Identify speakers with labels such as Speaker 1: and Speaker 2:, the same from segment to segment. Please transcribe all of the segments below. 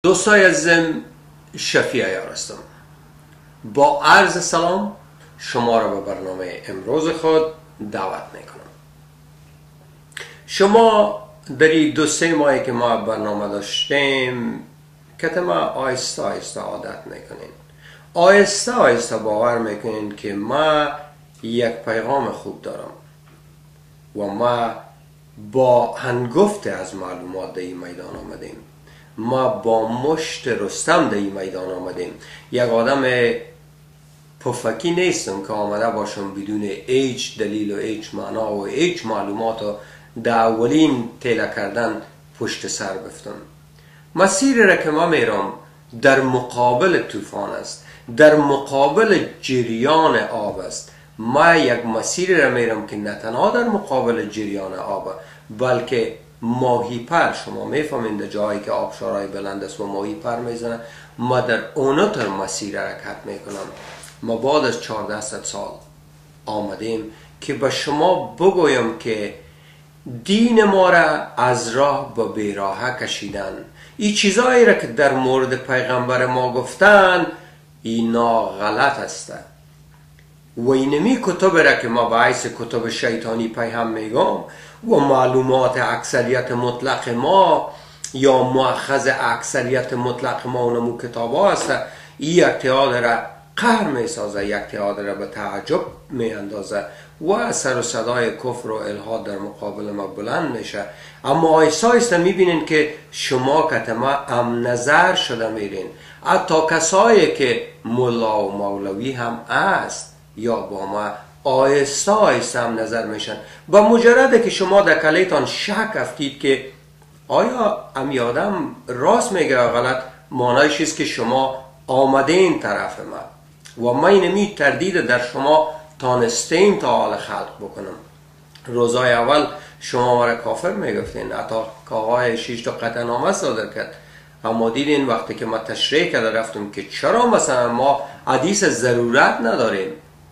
Speaker 1: دوستای عزیزم، شفیع ایار هستم. با عرض سلام شما را به برنامه امروز خود دعوت میکنم. شما در این 2-3 ماهی که ما برنامه داشتیم کتما آیسته آیسته عادت میکنین، آیسته آیسته باور میکنین که ما یک پیغام خوب دارم و ما با هنگفت از معلومات در این میدان آمدیم. ما با مشت رستم در این میدان آمدیم. یک آدم پفکی نیستم که آمده باشم بدون هیچ دلیل و هیچ معنا و هیچ معلومات و در اولین تیله کردن پشت سر بفتم. مسیری را که ما میرم در مقابل طوفان است، در مقابل جریان آب است. ما یک مسیری را میرم که نه تنها در مقابل جریان آب بلکه ماهی پر، شما میفهمین در جایی که آبشارهای بلند است و ماهی پر میزنه، ما در اونتر مسیر حرکت میکنم. ما بعد از 1400 سال آمدیم که به شما بگویم که دین ما را از راه به بیراه کشیدن. این چیزایی را که در مورد پیغمبر ما گفتن اینا غلط است و اینمی کتب را که ما به حیث کتب شیطانی پیهم میگم و معلومات اکثریت مطلق ما یا مؤخذ اکثریت مطلق ما اونمو کتاب ها هست. این اتحاد را قهر می سازه، یک اتحاد را به تعجب می اندازه و سر و صدای کفر و الحاد در مقابل ما بلند میشه. اما آیسته آیسته می بینین که شما کتما ام نظر شده میرین. حتی کسایی که ملا و مولوی هم است یا با ما آیسته آیسته هم نظر میشن. با مجرده که شما در کلیتان شک افتید که آیا امی آدم راست میگه غلط، معنیش است که شما آمده این طرف ما و من اینمی تردید در شما تانستیم تا حال خلق بکنم. روزای اول شما مرا کافر میگفتین، حتی که آقای 6 تا قطعنامه صادر کرد. اما دیدین وقتی که ما تشریح کرده رفتیم که چرا مثلا ما حدیث ضرورت نداریم.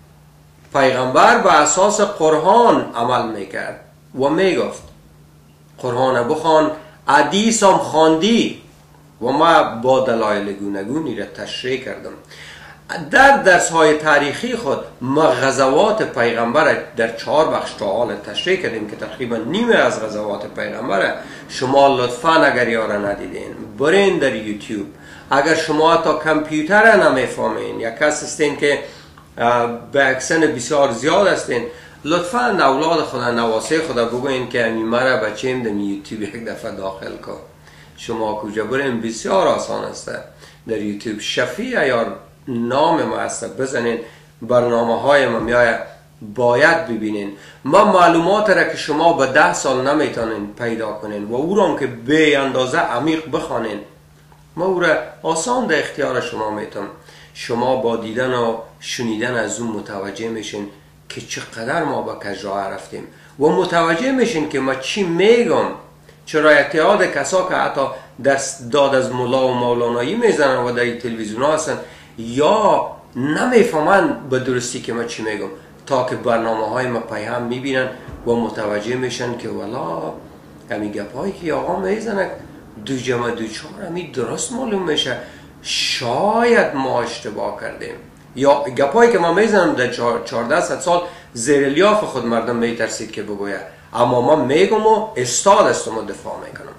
Speaker 1: پیغمبر به اساس قرآن عمل میکرد و میگفت قرآن بخوان، حدیث هم خواندی و ما با دلایل گوناگونی را تشریح کردم. در درس های تاریخی خود ما غزوات پیغمبر در 4 بخش تا حال تشریح کردیم که تقریبا نیمه از غزوات پیغمبر. شما لطفاً اگر یارا ندیدین برین در یوتیوب. اگر شما تا کامپیوتر نمیفهمین یا کس هستین که به اکسن بسیار زیاد هستین، لطفاً اولاد خدا نواسه خدا بگوین که امی مرا بچیم در یوتیوب یک دفعه داخل کن. شما کجا برین بسیار آسان است. در یوتیوب شفیع ایار نام ما است، بزنین برنامه های ما میآید باید ببینین. ما معلومات را که شما به 10 سال نمیتونین پیدا کنین و او را که به اندازه عمیق بخوانین، ما او را آسان در اختیار شما میتونم. شما با دیدن و شنیدن از اون متوجه میشین که چقدر ما با کجراه رفتیم و متوجه میشین که ما چی میگم. چرا اتحاد کسا که حتی در داد از مولا و مولانایی میزنن و در تلویزیون ها هستن یا نمیفهمن به درستی که ما چی میگم، تا که برنامه های ما پیهم میبینن و متوجه میشن که والا همی گپایی که آقا میزنن 2 جمع 2 4 همی درست معلوم میشه. شاید ما اشتباه کردیم یا گپایی که ما میزنم در 1400 سال زیر لیاف خود مردم میترسید که بگوید، اما ما میگم و استاد هستم و دفاع میکنم.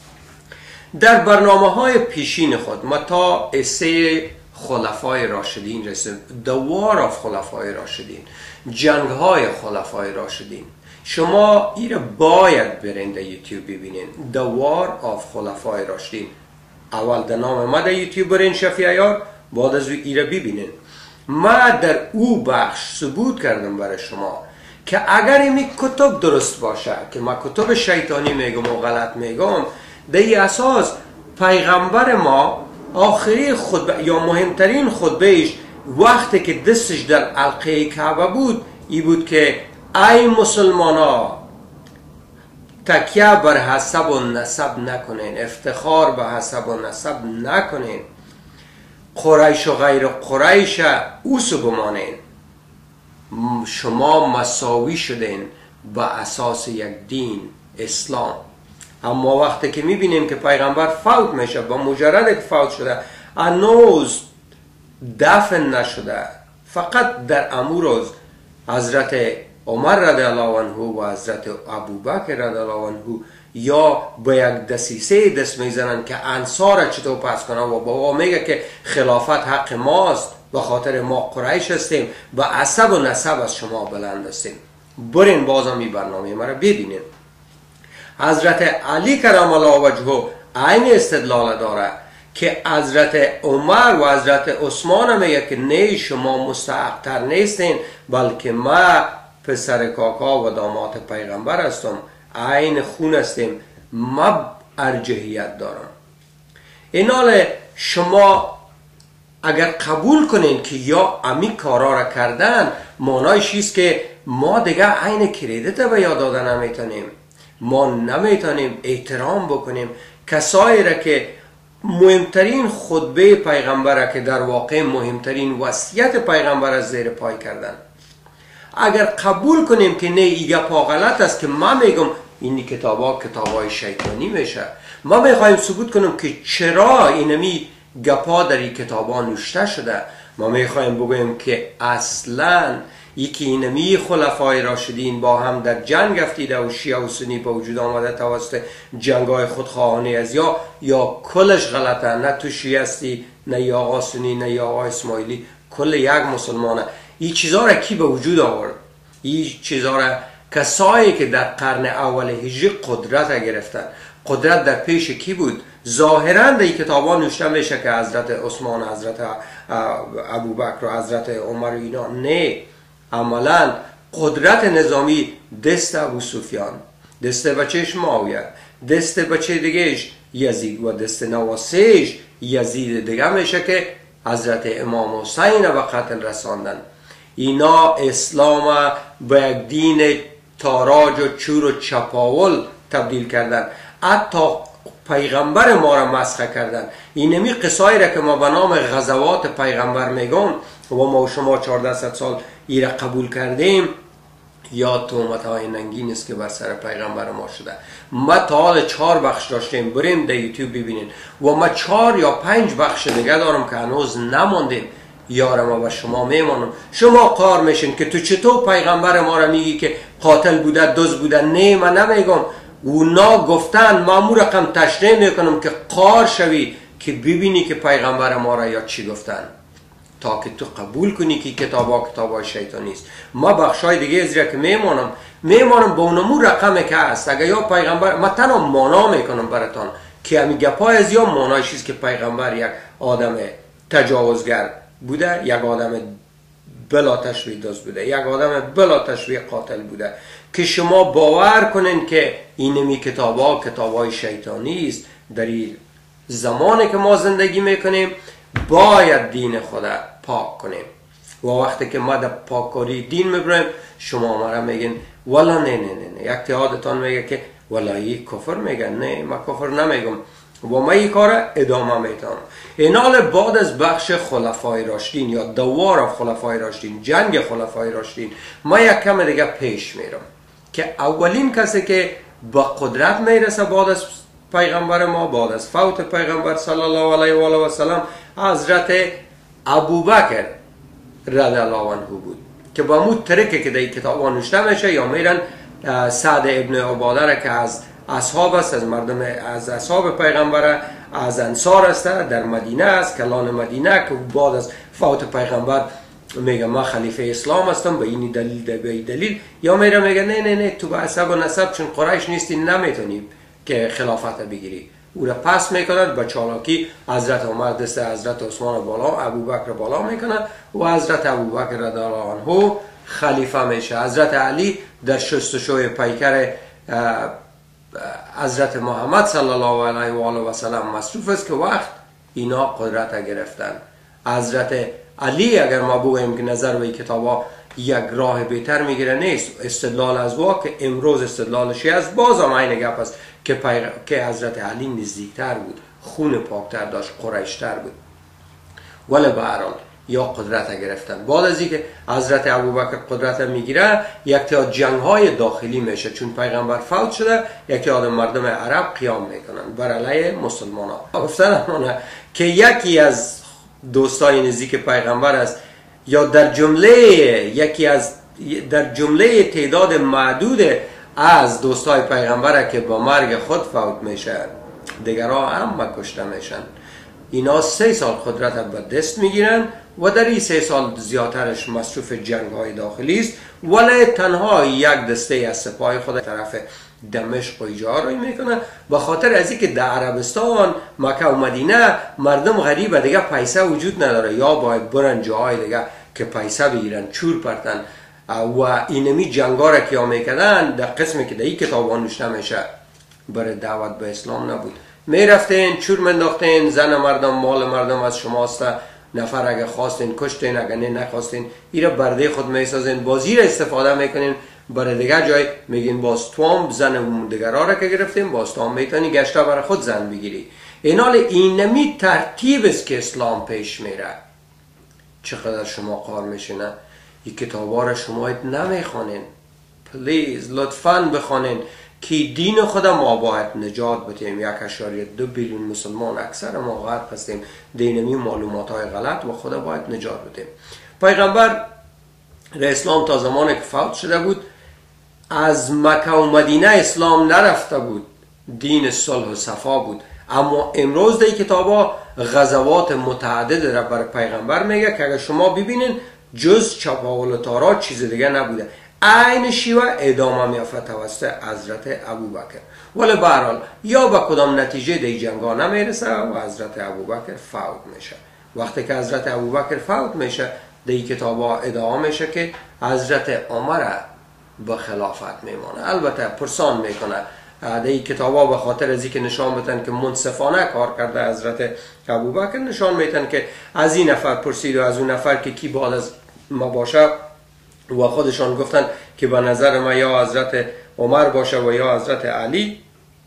Speaker 1: در برنامه های پیشین خود ما تا اسه خلفای راشدین رسیم. The War of خلفای راشدین، جنگ های خلفای راشدین. شما ایره باید برین در یوتیوب ببینین The War of خلفای راشدین. اول در نام ما در یوتیوب برین شفیع ایار، بعد از ایره ببینین. ما در او بخش ثبوت کردم برای شما که اگر این کتب درست باشه که ما کتب شیطانی میگم و غلط میگم، در این اساس پیغمبر ما آخری خطبه یا مهمترین خطبهش وقتی که دستش در حلقه کعبه بود ای بود که ای مسلمانا تکیه بر حسب و نسب نکنین، افتخار به حسب و نسب نکنین، قریش و غیر قریش اوسو بمانین، شما مساوی شدین به اساس یک دین اسلام. اما وقتی که میبینیم که پیغمبر فوت میشه، با مجرد که فوت شده هنوز دفن نشده، فقط در امروز حضرت عمر رضی الله عنه و حضرت ابوبکر رضی الله عنه یا با یک دسیسه دست میزنن که انصار چطور پس کنن و بابا میگه که خلافت حق ماست، به خاطر ما قریش هستیم، به عصب و نسب از شما بلند هستیم. برین بازم این برنامه ما را ببینین. حضرت علی کرم الله وجهه عین استدلال داره که حضرت عمر و حضرت عثمان میگه که نه شما مستحق تر نیستین، بلکه ما پسر کاکا و داماد پیغمبر هستم، عین خون هستیم، ما ارجحیت دارم. این حال شما اگر قبول کنین که یا امی کارا را کردن، معنایش است که ما دیگه عین کردیت به یاد دادن نمیتونیم، ما نمیتونیم احترام بکنیم کسایی را که مهمترین خطبه پیغمبر که در واقع مهمترین وصیت پیغمبر از زیر پای کردن. اگر قبول کنیم که نه ایگه پا غلط است که ما میگم این کتابای شیطانی میشه، ما میخوایم ثبوت کنیم که چرا اینمی گپا در این کتابا نوشته شده، ما میخوایم بگویم که اصلا یکی اینمی خلفای راشدین با هم در جنگ افتیده و شیعه و سنی به وجود آمده توسط جنگای خودخواهانه از یا کلش غلطه، نه تو شیعه هستی، نه یا آقا سنی، نه یا آقا اسماعیلی، کل یک مسلمانه. این چیزا را کی به وجود آورد؟ این چیزا را کسایی که در قرن اول هجری قدرت گرفتن. قدرت در پیش کی بود؟ ظاهرا در این کتابا نوشته میشه که حضرت عثمان، حضرت ابوبکر و حضرت عمر و اینا، نه، عملا قدرت نظامی دست ابو سفیان، دست بچهش معاویه، دست بچه دیگهش یزید و دست نواسهش یزید دیگه میشه که حضرت امام حسین به قتل رساندن. اینا اسلام به یک دین تاراج و چور و چپاول تبدیل کردن، حتی پیغمبر ما را مسخره کردن. اینمی قصایی را که ما به نام غزوات پیغمبر میگم و ما و شما 1400 سال ایره قبول کردیم، یا تهمت های ننگین است که بر سر پیغمبر ما شده. ما تا حال 4 بخش داشتیم، بریم در یوتیوب ببینین، و ما 4 یا 5 بخش دیگه دارم که هنوز نماندیم. یارم و شما میمانم، شما قار میشین که تو چطور پیغمبر ما را میگی که قاتل بوده، دزد بوده؟ نه، من نمیگم، اونا گفتن، ما رقم تشریح میکنم که قار شوی که ببینی که پیغمبر ما را یا چی گفتن، تا که تو قبول کنی که کتابای شیطانی است. ما بخشای دیگه از که میمانم با اونمو رقمی که هست. اگر یا پیغمبر، ما تنها مانا میکنم براتان که همی گپای از یا مانایش است که پیغمبر یک آدم تجاوزگر بوده، یک آدم بلا تشبیه دزد بوده، یک آدم بلا تشبیه قاتل بوده، که شما باور کنین که اینمی کتابای شیطانی است. در این زمانی که ما زندگی میکنیم باید دین خدا پاک کنیم، و وقتی که ما در پاککاری دین میبریم شما ما را میگین والا نه، یک اتحادتان میگه که والا این کفر میگن. نه، ما کفر نمیگم و ما این کار ادامه میتونم. این حال بعد از بخش خلفای راشدین یا دوار خلفای راشدین، جنگ خلفای راشدین، ما یک کم دیگه پیش میرم که اولین کسی که با قدرت میرسه بعد از پیغمبر ما، بعد از فوت پیغمبر صلی الله علیه و آله و سلم، حضرت ابوبکر رضی الله عنه بود که با مو ترکه که در کتاب نوشته میشه، یا میرن سعد ابن عباده را که از اصحاب است، از اصحاب پیغمبر، از انصار است، در مدینه است، کلان مدینه، که بعد از فوت پیغمبر میگه ما خلیفه اسلام هستم به این دلیل، یا میره میگه نه تو به عصب و نسب چون قریش نیستی نمیتونی که خلافت بگیری. او را پس میکنند به چالاکی. حضرت عمر دست حضرت عثمان بالا، ابوبکر بالا میکنند و حضرت ابوبکر رضی الله عنه خلیفه میشه. حضرت علی در شستشوی پیکر حضرت محمد صلی الله علیه و آله و سلم مصروف است که وقت اینا قدرت گرفتن. حضرت علی اگر ما بگوییم که نظر به کتابا یک راه بهتر میگیره، نیست. استدلال از وا که امروز استدلالشی از باز هم این گپ است که حضرت علی نزدیکتر بود، خون پاکتر داشت، قریشتر بود. ولی به هر حال یا قدرت گرفتن. بعد از اینکه حضرت ابوبکر قدرت میگیره، یک تا جنگ های داخلی میشه، چون پیغمبر فوت شده، یک تا مردم عرب قیام میکنن بر علیه مسلمان ها. گفتن که یکی از دوستای نزدیک پیغمبر است، یا در جمله تعداد معدود از دوستای پیغمبر که با مرگ خود فوت میشه، دیگرها هم کشته میشن. اینا 3 سال قدرت به دست میگیرن و در این 3 سال زیادترش مصروف جنگ های داخلی است، ولی تنها یک دسته از سپاه خود طرف دمشق و ایجار میکنه، به خاطر از اینکه در عربستان، مکه و مدینه مردم غریبه، دیگه پیسه وجود نداره، یا باید برن جاهای دیگه که پیسه بگیرن، چور پرتن. و اینمی جنگا را که میکردن در قسمی که در این کتاب نوشته میشه برای دعوت به اسلام نبود. میرفتین چور منداختین، زن مردم، مال مردم از شماست، نفر اگه خواستین کشتین، اگه نه نخواستین ایره برده خود میسازین، بازی را استفاده میکنین برای دیگر جای میگین باز توام زن دیگرها را که گرفتیم، باز توام میتونی گشته برای خود زن بگیری. اینال اینمی ترتیب است که اسلام پیش میره. چقدر شما قار میشینه این کتابا را شما نمیخوانین. پلیز لطفاً بخوانین که دین خود ما باید نجات بدیم. 1.2 بیلیون مسلمان اکثر ما غرق هستیم دینمی معلومات های غلط و خدا باید نجات بدیم. پیغمبر اسلام تا زمانی که فوت شده بود از مکه و مدینه اسلام نرفته بود، دین صلح و صفا بود. اما امروز در کتابا غزوات متعدد را برای پیغمبر میگه که اگر شما ببینین جز چپاول و تارا چیز دیگه نبوده. عین شیوه ادامه میافته توسط حضرت ابوبکر، ولی به هر حال یا به کدام نتیجه در جنگا نمیرسه و حضرت ابوبکر فوت میشه. وقتی که حضرت ابوبکر فوت میشه در کتابا ادامه میشه که حضرت عمر به خلافت میمانه. البته پرسان میکنه در این کتابا به خاطر از اینکه نشان بدن که منصفانه کار کرده حضرت ابوبکر، نشان میدن که از این نفر پرسید و از اون نفر که کی بعد از ما باشه و خودشان گفتن که به نظر ما یا حضرت عمر باشه و یا حضرت علی،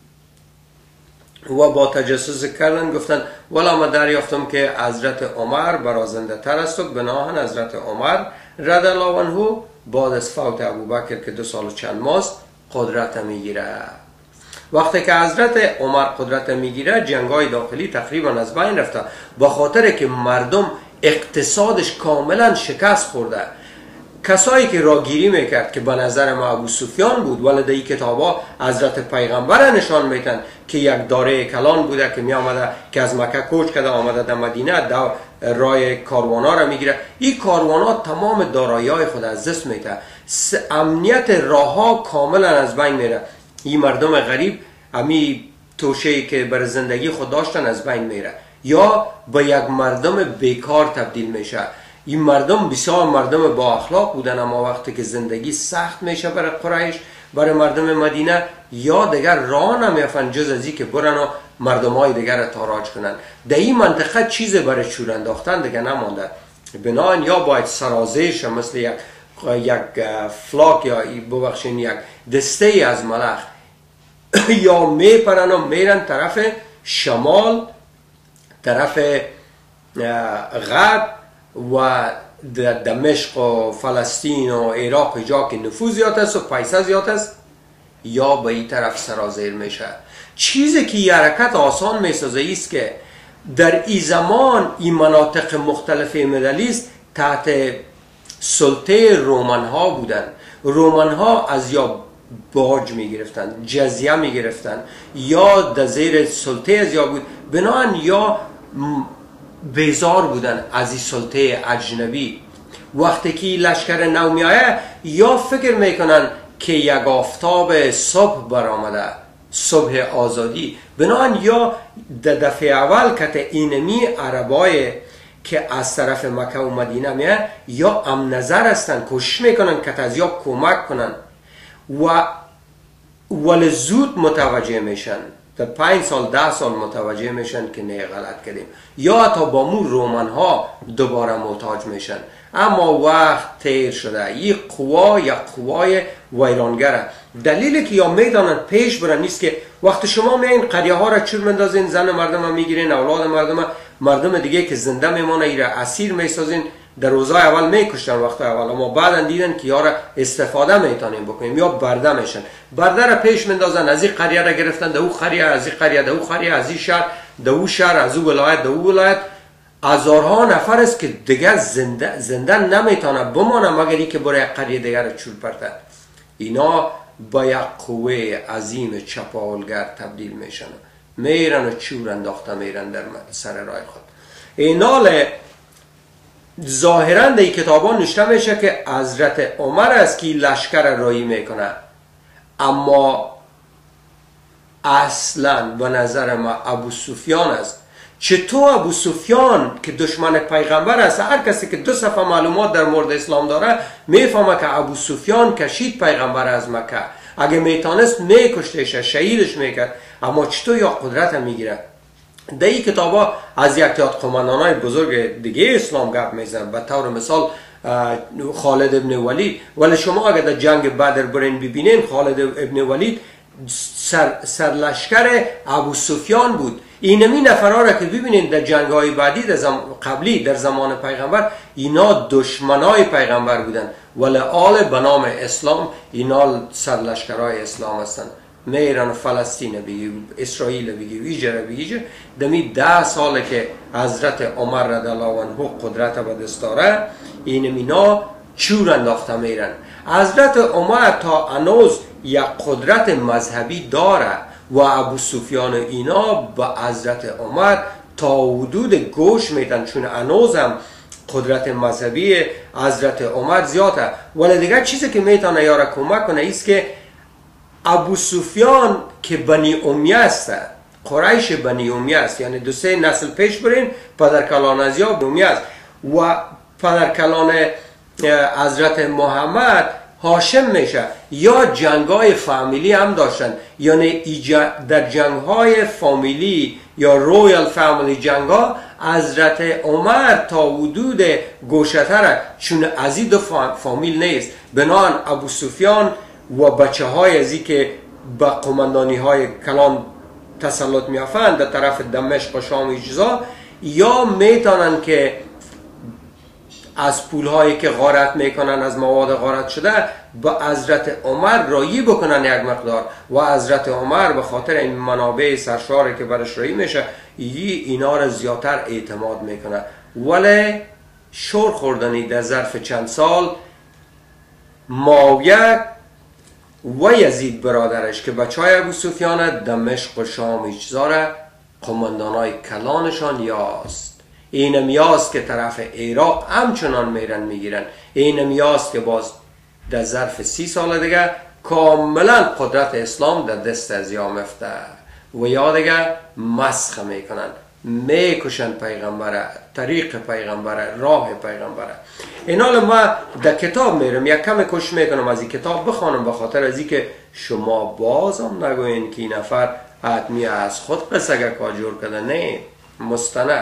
Speaker 1: و با تجسس کردن گفتن ولی ما دریافتم که حضرت عمر برازنده تر است و بناهن حضرت عمر رضی الله عنه بعد از فوت ابوبکر که 2 سال و چند ماست قدرت میگیره. وقتی که حضرت عمر قدرت میگیره جنگای داخلی تقریبا از بین رفته، با خاطر که مردم اقتصادش کاملا شکست خورده. کسایی که راگیری میکرد که به نظر ما ابو سفیان بود، ولی در این کتابا حضرت پیغمبر نشان میتن که یک داره کلان بوده که می آمده که از مکه کوچ کرده آمده در مدینه رای کاروانا را میگیره. این کاروانا تمام دارایی‌های خود از دست میده، امنیت راه ها کاملا از بین میره. این مردم غریب امی توشه‌ای که بر زندگی خود داشتن از بین میره یا به یک مردم بیکار تبدیل میشه. این مردم بسیار مردم با اخلاق بودن، اما وقتی که زندگی سخت میشه برای قریش، برای مردم مدینه، یا دیگر راه نمیافن جز از این که برن و مردم های دیگر تاراج کنن. در این منطقه چیز برای چور انداختن دیگه نمانده. بنابراین یا باید سرازیش مثل یک فلاک یا ببخشین یک دسته از ملخ یا میپرن و میرن طرف شمال، طرف غرب و دمشق و فلسطین و عراق جا که نفوذ زیاد است و پیسه زیاد است، یا به این طرف سرازیر میشه. چیزی که یه حرکت آسان میسازه ایست که در این زمان این مناطق مختلف مدلی است تحت سلطه رومن ها بودن. رومن ها از یا باج میگرفتن، جزیه میگرفتن، یا در زیر سلطه از یا بود، بنابراین یا بیزار بودن از این سلطه اجنبی. وقتی که لشکر نو میآید یا فکر میکنن که یک آفتاب صبح برآمده، صبح آزادی. بنابراین یا در دفعه اول که اینمی عربای که از طرف مکه و مدینه میآید یا ام نظر هستن، کوشش میکنن که از یا کمک کنن ولی زود متوجه میشن، در 5 سال 10 سال متوجه میشن که نه غلط کردیم، یا حتی با مو رومن ها دوباره محتاج میشن. اما وقت تیر شده، این قوا یا قوای ویرانگره. دلیلی که یا میدانن پیش برن نیست که وقت شما میایین قریه ها را چور مندازین، زن مردم ها میگیرین، اولاد مردم ها مردم دیگه که زنده میمونه ایره اسیر میسازین، در روزای اول میکشتن وقت اول، اما بعدا دیدن که یارا استفاده میتونیم بکنیم یا برده میشن، برده را پیش مندازن، از این قریه را گرفتن دو قریه، از این قریه دو قریه، از این شهر دو شهر، از اون ولایت دو ولایت. هزارها نفر است که دیگر زنده نمیتونه بمانه مگر که برای قریه دیگر چول پرتن. اینا با یک قوه عظیم چپاولگر تبدیل میشن، میرن و چور انداخته میرن در سر راه خود. اینال ظاهرا در کتابان نوشته میشه که حضرت عمر است که لشکر رایی میکنه، اما اصلا به نظر ما ابو سفیان است. چطور ابو سفیان که دشمن پیغمبر است؟ هر کسی که 2 صفحه معلومات در مورد اسلام داره میفهمه که ابو سفیان کشید پیغمبر از مکه، اگه میتونست میکشتش، شهیدش میکرد، اما چطور یا قدرت میگیره؟ در این کتابا از یک تعداد قماندانای بزرگ دیگه اسلام گپ میزنن، به طور مثال خالد ابن ولید. ولی شما اگر در جنگ بدر برین ببینین، خالد ابن ولید سرلشکر ابو سفیان بود. اینمی نفرها را که ببینید در جنگ‌های بعدی قبلی در زمان پیغمبر، اینا دشمنای پیغمبر بودن، ولی آل به نام اسلام اینا سرلشکرهای اسلام هستند. میرن فلسطین بگی، اسرائیل بگی، ایجا بگی، دمی 10 ساله که حضرت عمر رضی الله عنه قدرت به دست داره، اینا چور انداخته میرن. حضرت عمر تا هنوز یک قدرت مذهبی داره و ابو سفیان اینا به حضرت عمر تا حدود گوش میدن، چون هنوز هم قدرت مذهبی حضرت عمر زیاده. ولی دیگر چیزی که میتونه یارا کمک کنه ایست که ابو سفیان که بنی امیه است، قریش بنی امیه است، یعنی 2-3 نسل پیش برین پدرکلان از یا امیه است و پدرکلان حضرت محمد هاشم میشه. یا جنگای فامیلی هم داشتن، یعنی در جنگای فامیلی یا رویال فامیلی جنگا حضرت عمر تا حدود گوشتره، چون از این 2 فامیل نیست. بنان ابو سفیان و بچه های ازی که به قماندانی های کلان تسلط میافند در طرف دمشق و شام اجزا، یا میتونن که از پول هایی که غارت میکنن، از مواد غارت شده، به حضرت عمر رایی بکنن یک مقدار، و حضرت عمر به خاطر این منابع سرشاری که برش رایی میشه اینا را زیادتر اعتماد میکنه. ولی شور خوردنی در ظرف چند سال معاویه و یزید برادرش که بچه های ابو سفیان دمشق و شام اجزاره قماندانای کلانشان یاست. اینم یاست که طرف عراق همچنان میرن میگیرن. اینم یاست که باز در ظرف 30 سال دیگه کاملا قدرت اسلام در دست از یا مفته و یا دیگه مسخ میکنن، میکشن پیغمبره، طریق پیغمبره، راه پیغمبره. این حال ما در کتاب میرم یک کم کش میکنم از این کتاب بخوانم، به خاطر از این که شما بازم نگوین که این نفر حتمی از خود قصه کاجور کرده. نه، مستند.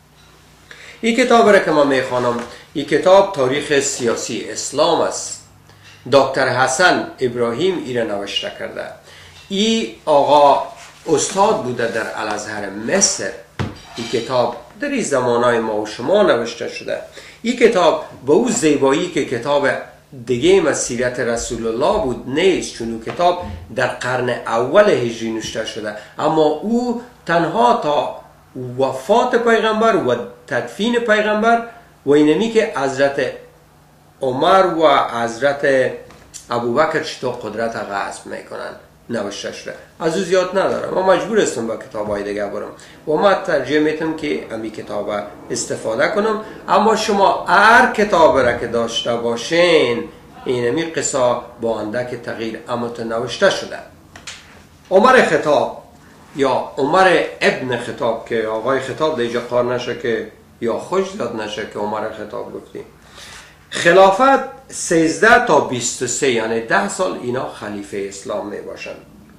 Speaker 1: این کتاب را که ما میخوانم، این کتاب تاریخ سیاسی اسلام است. دکتر حسن ابراهیم ایره نوشته کرده. این آقا استاد بوده در الازهر مصر. این کتاب در این زمانهای ما و شما نوشته شده. این کتاب به او زیبایی که کتاب دیگه از سیرت رسول الله بود نیست، چون او کتاب در قرن اول هجری نوشته شده، اما او تنها تا وفات پیغمبر و تدفین پیغمبر و اینمی که حضرت عمر و حضرت ابوبکر چطور قدرت غصب میکنن نوشته شده. از او زیاد ندارم، ما مجبور هستم با کتاب های دیگه برم و ما ترجیح میتم که امی کتاب استفاده کنم. اما شما هر کتاب را که داشته باشین اینمی قصه با اندک تغییر اما نوشته شده. عمر خطاب یا عمر ابن خطاب که آقای خطاب دیجا قار نشه که یا خوش داد نشه که عمر خطاب گفتیم. خلافت 13 تا 23 یعنی 10 سال اینا خلیفه اسلام می باشند.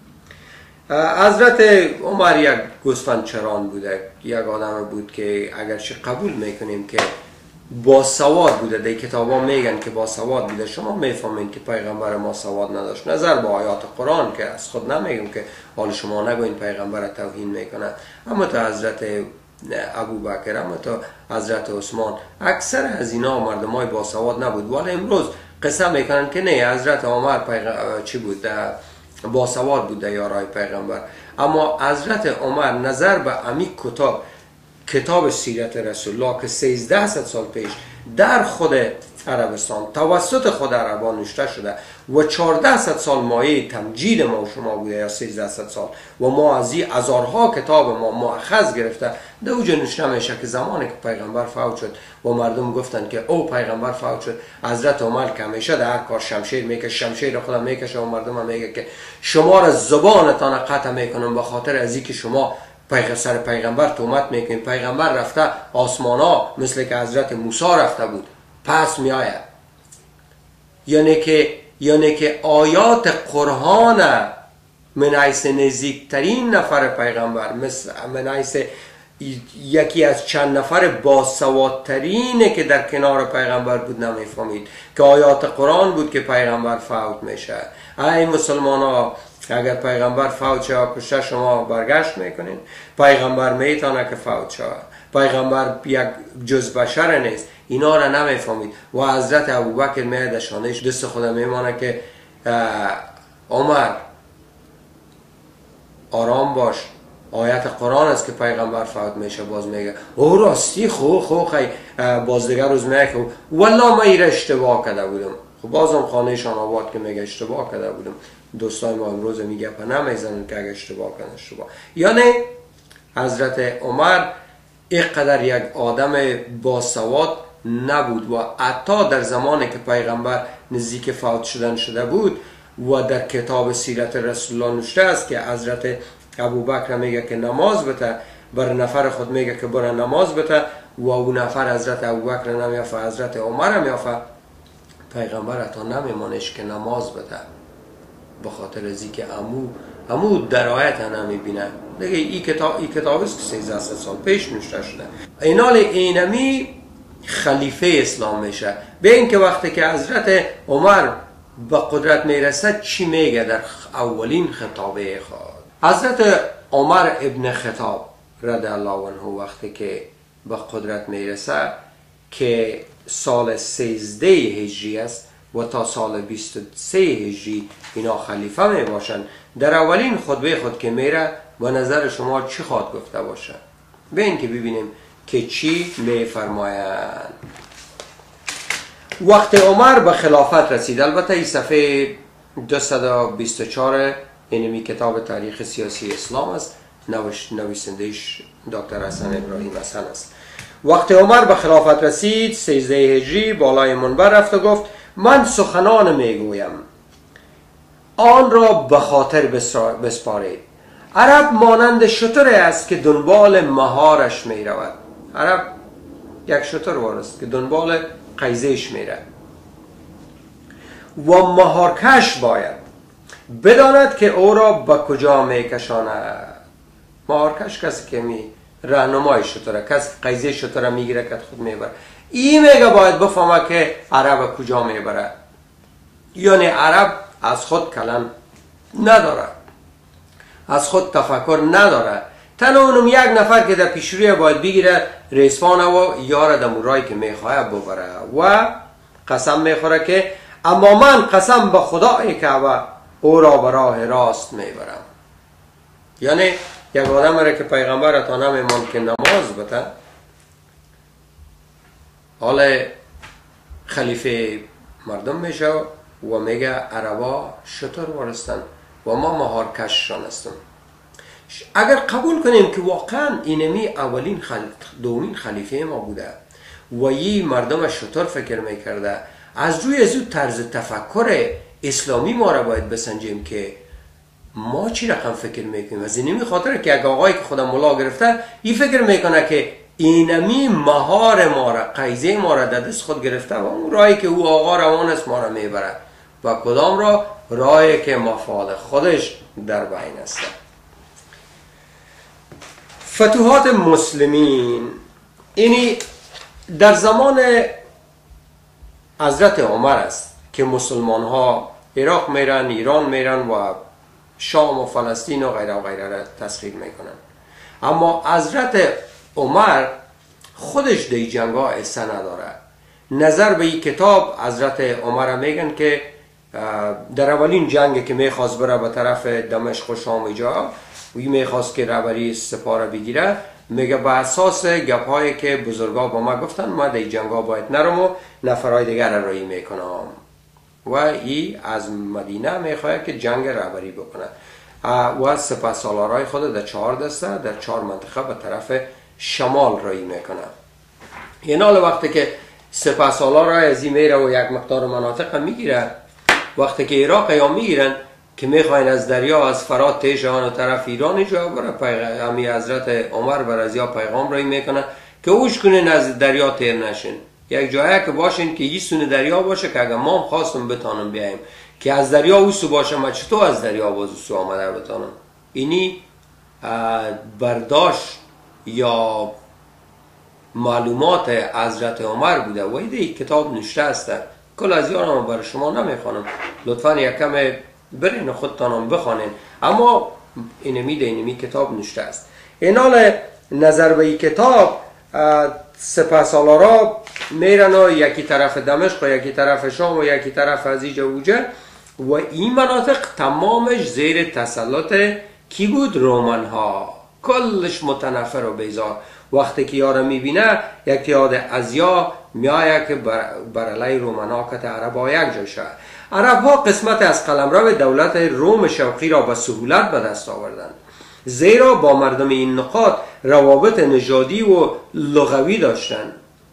Speaker 1: حضرت عمر یک گوسفندچران بوده، یک آدم بود که اگرچه قبول میکنیم که با سواد بوده، در کتابا میگن که با سواد بوده، شما میفهمین که پیغمبر ما سواد نداشت. نظر با آیات قرآن که از خود نمیگم که حال شما نگوین پیغمبر توهین میکنه، اما تا حضرت ابوبکر اما تا حضرت عثمان اکثر از اینا مردمای باسواد نبود، ولی امروز قسم میکنن که نه حضرت عمر چی بود باسواد بود یارای پیغمبر. اما حضرت عمر نظر به امی کتاب سیرت رسول الله که 1300 سال پیش در خود عربستان توسط خود عربان نوشته شده و 1400 سال مایه تمجید ما و شما بوده یا 1300 سال و ما از این هزارها کتاب ما مؤخذ گرفته در اوجه نوشته میشه که زمانی که پیغمبر فوت شد و مردم گفتن که او پیغمبر فوت شد، حضرت عمر که همیشه در هر کار شمشیر میکشه، شمشیر خودم میکشه و مردم هم میگه که شما را زبانتان قطع میکنم به خاطر از اینکه شما سر پیغمبر تهمت میکنید. پیغمبر رفته آسمانا مثل که حضرت موسی رفته بود پس می آید. یعنی که آیات قرآن من حیث نزدیکترین نفر پیغمبر، من حیث یکی از چند نفر باسوادترینه که در کنار پیغمبر بود نمیفهمید که آیات قرآن بود که پیغمبر فوت میشه. ای مسلمان ها، اگر پیغمبر فوت شد کشته شما برگشت میکنین؟ پیغمبر میتونه که فوت شد، پیغمبر یک جز بشر نیست. اینا را نمیفهمید و حضرت ابوبکر میاد شانش دست خودم میمانه که عمر آرام باش، آیت قرآن است که پیغمبر فوت میشه. باز میگه او راستی خو خی باز دیگر روز میگه که والله من ایره اشتباه کرده بودم. خب بازم خانهشان آباد که میگه اشتباه کرده بودم. دوستای ما امروز میگه پا نمیزنن که اگه اشتباه کنه اشتباه. یعنی حضرت عمر اینقدر یک آدم باسواد نبود و حتی در زمانی که پیغمبر نزدیک فوت شده بود و در کتاب سیرت رسول الله نوشته است که حضرت ابوبکر میگه که نماز بده، بر نفر خود میگه که برو نماز بده و اون نفر حضرت ابوبکر نمیافه، حضرت عمر میافه. پیغمبر حتی نمیمانش که نماز بده به خاطر از اینکه امو در آیت نمیبینه دیگه. این کتاب است که 1300 سال پیش نوشته شده. اینال اینمی خلیفه اسلام میشه. به اینکه وقتی که حضرت عمر به قدرت میرسد چی میگه در اولین خطابه خود؟ حضرت عمر ابن خطاب رضی الله عنه وقتی که به قدرت میرسه که سال 13 هجری است و تا سال 23 هجری اینا خلیفه می باشن، در اولین خطبه خود که میره و نظر شما چی خواهد گفته باشه؟ به این که ببینیم که چی می فرمایند. وقت عمر به خلافت رسید، البته این صفحه 224 اینمی کتاب تاریخ سیاسی اسلام است، نویسندهش دکتر حسن ابراهیم حسن است. وقت عمر به خلافت رسید 13 هجری بالای منبر رفت و گفت من سخنان میگویم آن را به خاطر بسپارید. عرب مانند شتر است که دنبال مهارش می رود. عرب یک شتر وارست که دنبال قیزش می رود و مهارکش باید بداند که او را به کجا می کشاند. مهارکش کسی که می راهنمای شتره، کسی قیزه شتره میگیره که خود میبره. این میگه باید بفهمه که عرب کجا میبره. یعنی عرب از خود کلن نداره، از خود تفکر نداره. تنها اونم یک نفر که در پیشروی باید بگیره ریسپانه و یاره دمورایی که میخواه ببره و قسم میخوره که اما من قسم به خدای کعبه او را به راه راست میبرم. یعنی یک آدم را که پیغمبر تا نمیمان که نماز بده، حالا خلیفه مردم میشه و میگه عربا شطور وارستن و ما مهارکششان هستیم. اگر قبول کنیم که واقعا اینمی اولین دومین خلیفه ما بوده و یه مردم شطور فکر میکرده، از روی از طرز تفکر اسلامی ما را باید بسنجیم که ما چی رقم فکر میکنیم. از اینمی خاطر که یک آقایی که خودم ملا گرفته این فکر میکنه که اینمی مهار ما را، قیزه ما را در دست خود گرفته و اون راهی که او آقا روان است ما را میبره و کدام را؟ راهی که مفاد خودش در بین است. فتوحات مسلمین اینی در زمان حضرت عمر است که مسلمان ها عراق میرن، ایران میرن و شام و فلسطین و غیره و غیره را تسخیر میکنن. اما حضرت عمر خودش دی جنگ ها حصه نداره. نظر به این کتاب حضرت عمر میگن که در اولین جنگ که میخواست بره به طرف دمشق و شام جا و میخواست که رهبری سپاه را بگیره، میگه به اساس گپ‌هایی که بزرگا با ما گفتن ما در جنگ ها باید نرم و نفرای دیگر را رایی میکنم و ای از مدینه میخواد که جنگ رهبری بکنه و سپهسالارای خود در 4 دسته در 4 منطقه به طرف شمال رایی میکنه. این حال وقتی که سپهسالارای از این میره و یک مقدار مناطق میگیره، وقتی که عراق یا میگیرن که میخواین از دریا از فرات تیشان و طرف ایران جا بره، همی حضرت عمر بر از یا پیغام رایی میکنه که اوش کنین از دریا تیر نشین، یک جایی که باشین که یه سون دریا باشه که اگر ما خواستم بتانم بیایم که از دریا اوسو باشه، ما چطور از دریا باز اوسو آمده بتانم. اینی برداشت یا معلومات حضرت عمر بوده و ایده کتاب نشته است. کل از یارم برای شما نمیخوانم، لطفا یکم برین خودتانم بخوانین، اما اینمی کتاب نشته است. اینال نظر به این کتاب سپهسالارا میرن و یکی طرف دمشق و یکی طرف شام و یکی طرف از اینجا اوجه و این مناطق تمامش زیر تسلط کی بود؟ رومن ها. کلش متنفر و بیزار. وقتی که یارو میبینه یک یاد ازیا میآید که بر علیه رومن ها که عرب ها یک جا شد. عرب ها قسمت از قلمرو دولت روم شرقی را به سهولت به دست آوردند، زیرا با مردم این نقاط روابط نژادی و لغوی داشتند.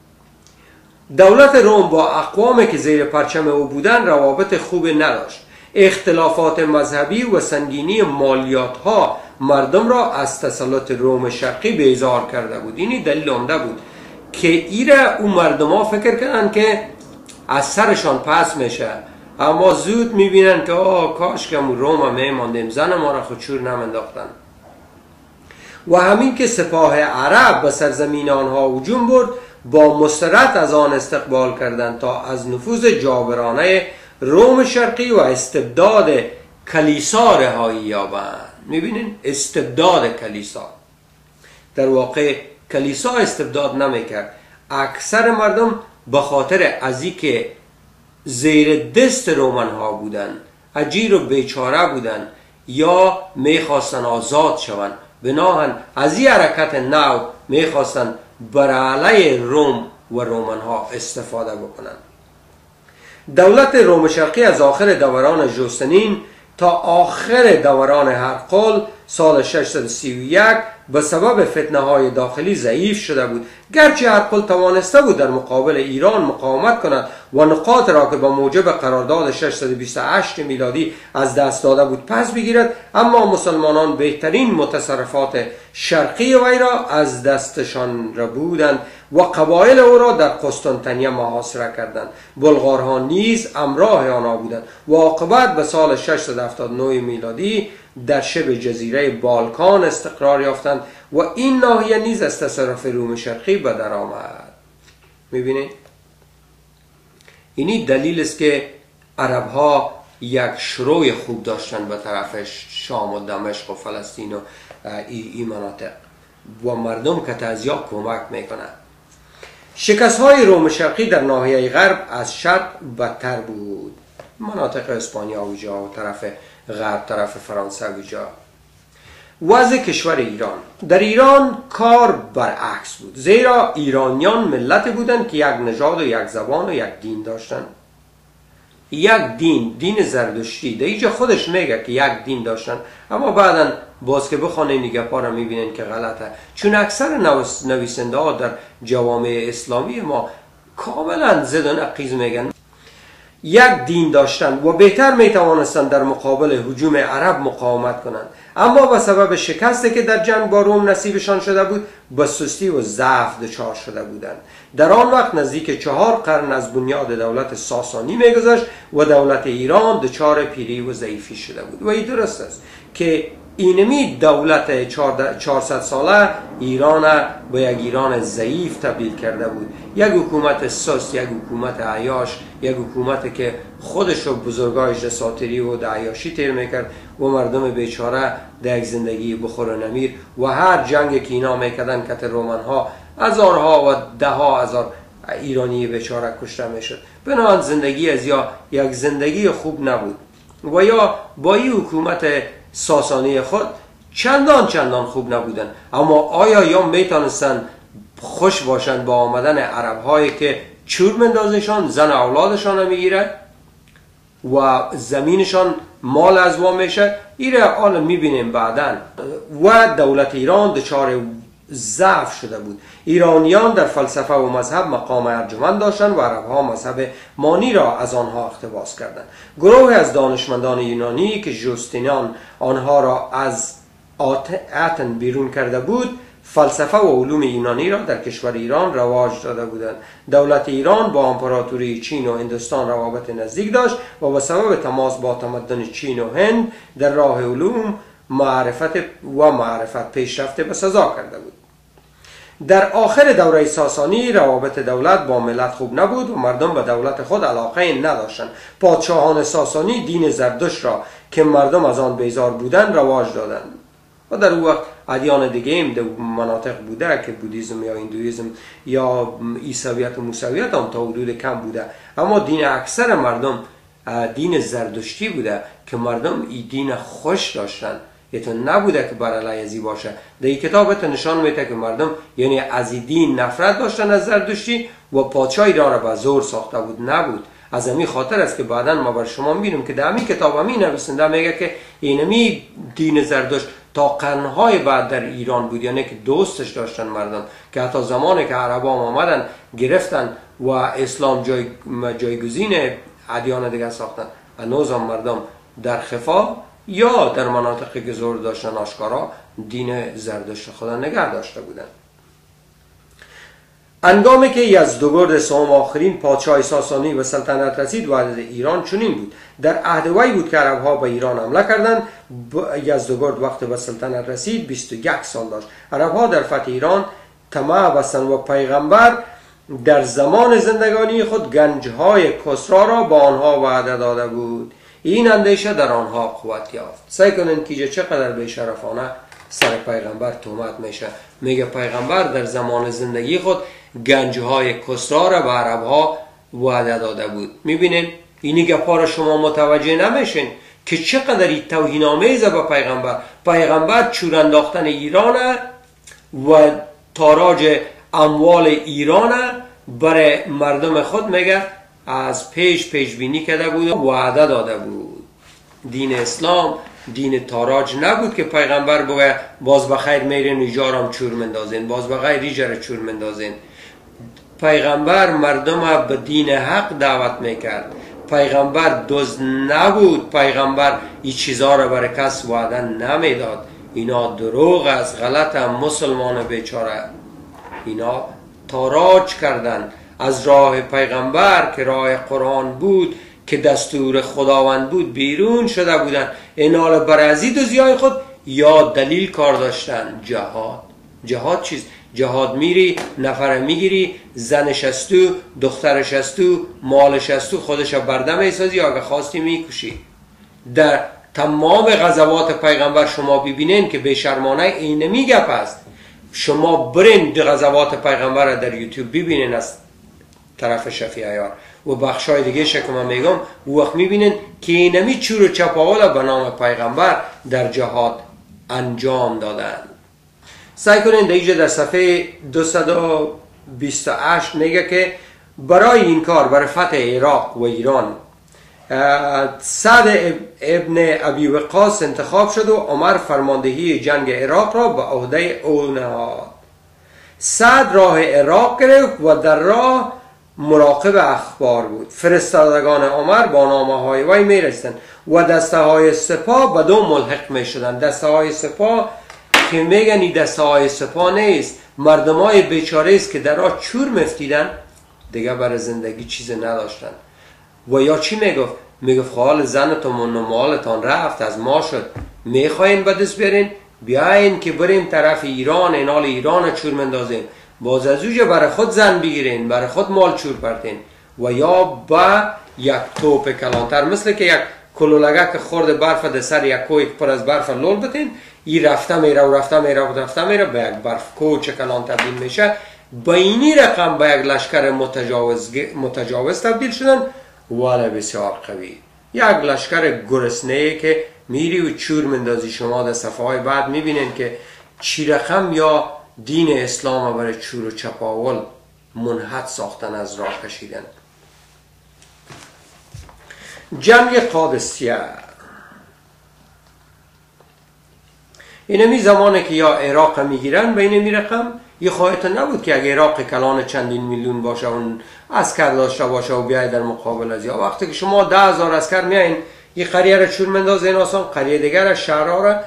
Speaker 1: دولت روم با اقوامی که زیر پرچم او بودند روابط خوب نداشت. اختلافات مذهبی و سنگینی مالیات ها مردم را از تسلط روم شرقی بیزار کرده بود. اینی دلیل عمده بود که ایره اون مردم ها فکر کردن که از سرشان پس میشه، اما زود میبینن که کاش که روم هم میماندیم، زن ما را خودشور نمنداختن. و همین که سپاه عرب به سرزمین آنها هجوم برد، با مسرت از آن استقبال کردند تا از نفوذ جابرانه روم شرقی و استبداد کلیسا رهایی یابند. میبینین استبداد کلیسا، در واقع کلیسا استبداد نمیکرد، اکثر مردم به خاطر از اینکه زیر دست رومن ها بودن، اجیر و بیچاره بودن یا میخواستن آزاد شوند، بناهن از این حرکت نو میخواستن بر علیه روم و رومن ها استفاده بکنن. دولت روم شرقی از آخر دوران جوستنین تا آخر دوران هرقل سال 631 به سبب فتنه های داخلی ضعیف شده بود. گرچه هرقل توانسته بود در مقابل ایران مقاومت کند و نقاط را که با موجب قرارداد 628 میلادی از دست داده بود پس بگیرد، اما مسلمانان بهترین متصرفات شرقی وی را از دستشان ربودند و قبایل او را در قسطنطنیه محاصره کردند. بلغارها نیز همراه آنها بودند و عاقبت به سال 679 میلادی در شبه جزیره بالکان استقرار یافتند و این ناحیه نیز از تصرف روم شرقی به در آمد. میبینید؟ اینی دلیل است که عرب ها یک شروع خوب داشتن به طرف شام و دمشق و فلسطین و این مناطق و مردم که تازیا کمک میکنن. شکست های روم شرقی در ناحیه غرب از شرق بدتر بود. مناطق اسپانیا و جا و طرف غرب، طرف فرانسه و جا. وضع کشور ایران. در ایران کار برعکس بود، زیرا ایرانیان ملت بودند که یک نژاد و یک زبان و یک دین داشتند. یک دین زردشتی، در اینجا خودش میگه که یک دین داشتن، اما بعدا باز که بخوانین دیگه پا را میبینین که غلطه، چون اکثر نویسنده ها در جوامع اسلامی ما کاملا ضد و نقیض میگن. یک دین داشتن و بهتر میتوانستند در مقابل هجوم عرب مقاومت کنند، اما به سبب شکستی که در جنگ با روم نصیبشان شده بود به سستی و ضعف دچار شده بودند. در آن وقت نزدیک 4 قرن از بنیاد دولت ساسانی میگذشت و دولت ایران دچار پیری و ضعیفی شده بود. و این درست است که اینمی دولت 400 ساله ایران به یک ایران ضعیف تبدیل کرده بود، یک حکومت سست، یک حکومت عیاش، یک حکومت که خودش رو بزرگایش دساتری و عیاشی تیر میکرد و مردم بیچاره در یک زندگی بخور و نمیر و هر جنگ که اینا میکردن کت رومن ها هزارها و ده ها هزار ایرانی بیچاره کشته میشد. بنابراین زندگی از یا یک زندگی خوب نبود و یا با این حکومت ساسانی خود چندان خوب نبودن. اما آیا یا میتونستن خوش باشند با آمدن عرب هایی که چور مندازشان، زن اولادشان میگیره و زمینشان مال از وا میشه؟ ایره آن میبینیم بعدن. و دولت ایران دچار ضعف شده بود. ایرانیان در فلسفه و مذهب مقام ارجمند داشتند و عربها مذهب مانی را از آنها اقتباس کردند. گروه از دانشمندان یونانی که جوستینیان آنها را از آتن بیرون کرده بود، فلسفه و علوم یونانی را در کشور ایران رواج داده بودند. دولت ایران با امپراتوری چین و هندوستان روابط نزدیک داشت و به سبب تماس با تمدن چین و هند در راه علوم معرفت پیشرفت به سزا کرده بود. در آخر دوره ساسانی روابط دولت با ملت خوب نبود و مردم به دولت خود علاقه نداشتند. پادشاهان ساسانی دین زردشت را که مردم از آن بیزار بودند رواج دادند و در اون وقت ادیان دیگه هم در مناطق بوده که بودیزم یا هندویزم یا عیسویت و موسویت هم تا حدود کم بوده، اما دین اکثر مردم دین زردشتی بوده که مردم این دین خوش داشتن. تو نبوده که بر علیه ازی باشه. در این کتاب نشان میده که مردم یعنی از این دین نفرت داشتن از زردشتی و پادشاه ایران را به زور ساخته بود نبود. از همین خاطر است که بعداً ما بر شما میبینیم که در همین کتاب همین نویسنده میگه که اینمی دین زردشت تا قرنهای بعد در ایران بود، یعنی که دوستش داشتن مردم، که حتی زمانی که عربا آمدن گرفتن و اسلام جایگزین ادیان دیگه ساختن، هنوز هم مردم در خفا یا در مناطقی که زور داشتن آشکارا دین زردشت خدا نگه داشته بودن. انگامی که یزدگرد سوم آخرین پادشاه ساسانی به سلطنت رسید وارد ایران چنین بود. در عهد وی بود که عربها به ایران حمله کردند. یزدگرد وقت به سلطنت رسید 21 سال داشت. عربها در فتح ایران طمع بستند و پیغمبر در زمان زندگانی خود گنجهای کسرا را با آنها وعده داده بود. این اندیشه در آنها قوت یافت. سعی کنند که چقدر بی‌شرفانه سر پیغمبر تهمت میشه. میگه پیغمبر در زمان زندگی خود گنجهای کسرا را به عربها وعده داده بود. میبینین اینی گپا را شما متوجه نمیشین که چقدر این توهین آمیزه به پیغمبر چور انداختن ایران و تاراج اموال ایران برای مردم خود میگه از پیش بینی کرده بود و وعده داده بود. دین اسلام دین تاراج نبود که پیغمبر بگه باز بخیر میرین ایجارم چور مندازین، باز بخیر ایجار چور مندازین. پیغمبر مردم به دین حق دعوت میکرد. پیغمبر دزد نبود. پیغمبر این چیزها را برای کس وعده نمیداد. اینا دروغ است، غلط هم. مسلمان بیچاره اینا تاراج کردن از راه پیغمبر که راه قرآن بود، که دستور خداوند بود، بیرون شده بودن. اینال برازی دوزیای خود یا دلیل کار داشتن. جهاد چیز؟ جهاد میری نفر میگیری، زنش استو، دخترش استو، مالش استو، خودش برده میسازی، اگه خواستی میکشی. در تمام غزوات پیغمبر شما ببینین که بیشرمانه اینمی گپ است. شما برین غزوات پیغمبر در یوتیوب ببینین از طرف شفیع ایار و بخشای دیگه که من میگم، وقت میبینین که اینمی چور و چپاول به نام پیغمبر در جهاد انجام دادن. سعی کنین دیگه در صفحه 228 میگه که برای این کار، برای فتح عراق و ایران، سعد ابن ابی وقاص انتخاب شد و عمر فرماندهی جنگ عراق را به عهده او نهاد. سعد راه عراق گرفت و در راه مراقب اخبار بود. فرستادگان عمر با نامه های وی می رسیدند و دسته های سپاه به دو ملحق می شدند. دسته های سپاه که میگن این دسته های سپاه نیست، مردم های بیچاره است که در راه چور مفتیدن، دیگه برای زندگی چیز نداشتن. و یا چی میگفت؟ میگفت حال زنتون و مالتان رفت از ما شد، میخواین به دست بیارین، بیاین که بریم طرف ایران، اینال ایران چور مندازیم، باز از اوجه برای خود زن بگیرین، برای خود مال چور پرتین و یا با یک توپ کلانتر، مثل که یک کلولگه که خورد برف در سر یک کوی پر از برف لول بتین، این رفته میره و رفته میره و رفته میره به یک برف کوچ کلان تبدیل میشه. با اینی رقم به یک لشکر متجاوز تبدیل شدن، ولی بسیار قوی، یک لشکر گرسنه که میری و چور مندازی. شما در صفحه های بعد میبینین که چی رقم یا دین اسلام برای چور و چپاول منحط ساختن، از راه کشیدن. جنگ قادسیه اینمی زمانه که یا عراق میگیرن به اینمی رقم، یه خواهیت نبود که اگه عراق کلان چندین میلیون باشه اون عسکر داشته باشه و بیاید در مقابل از یا وقتی که شما 10,000 عسکر میایین یه قریه را چور مندازه، این آسان قریه دیگر شهرها را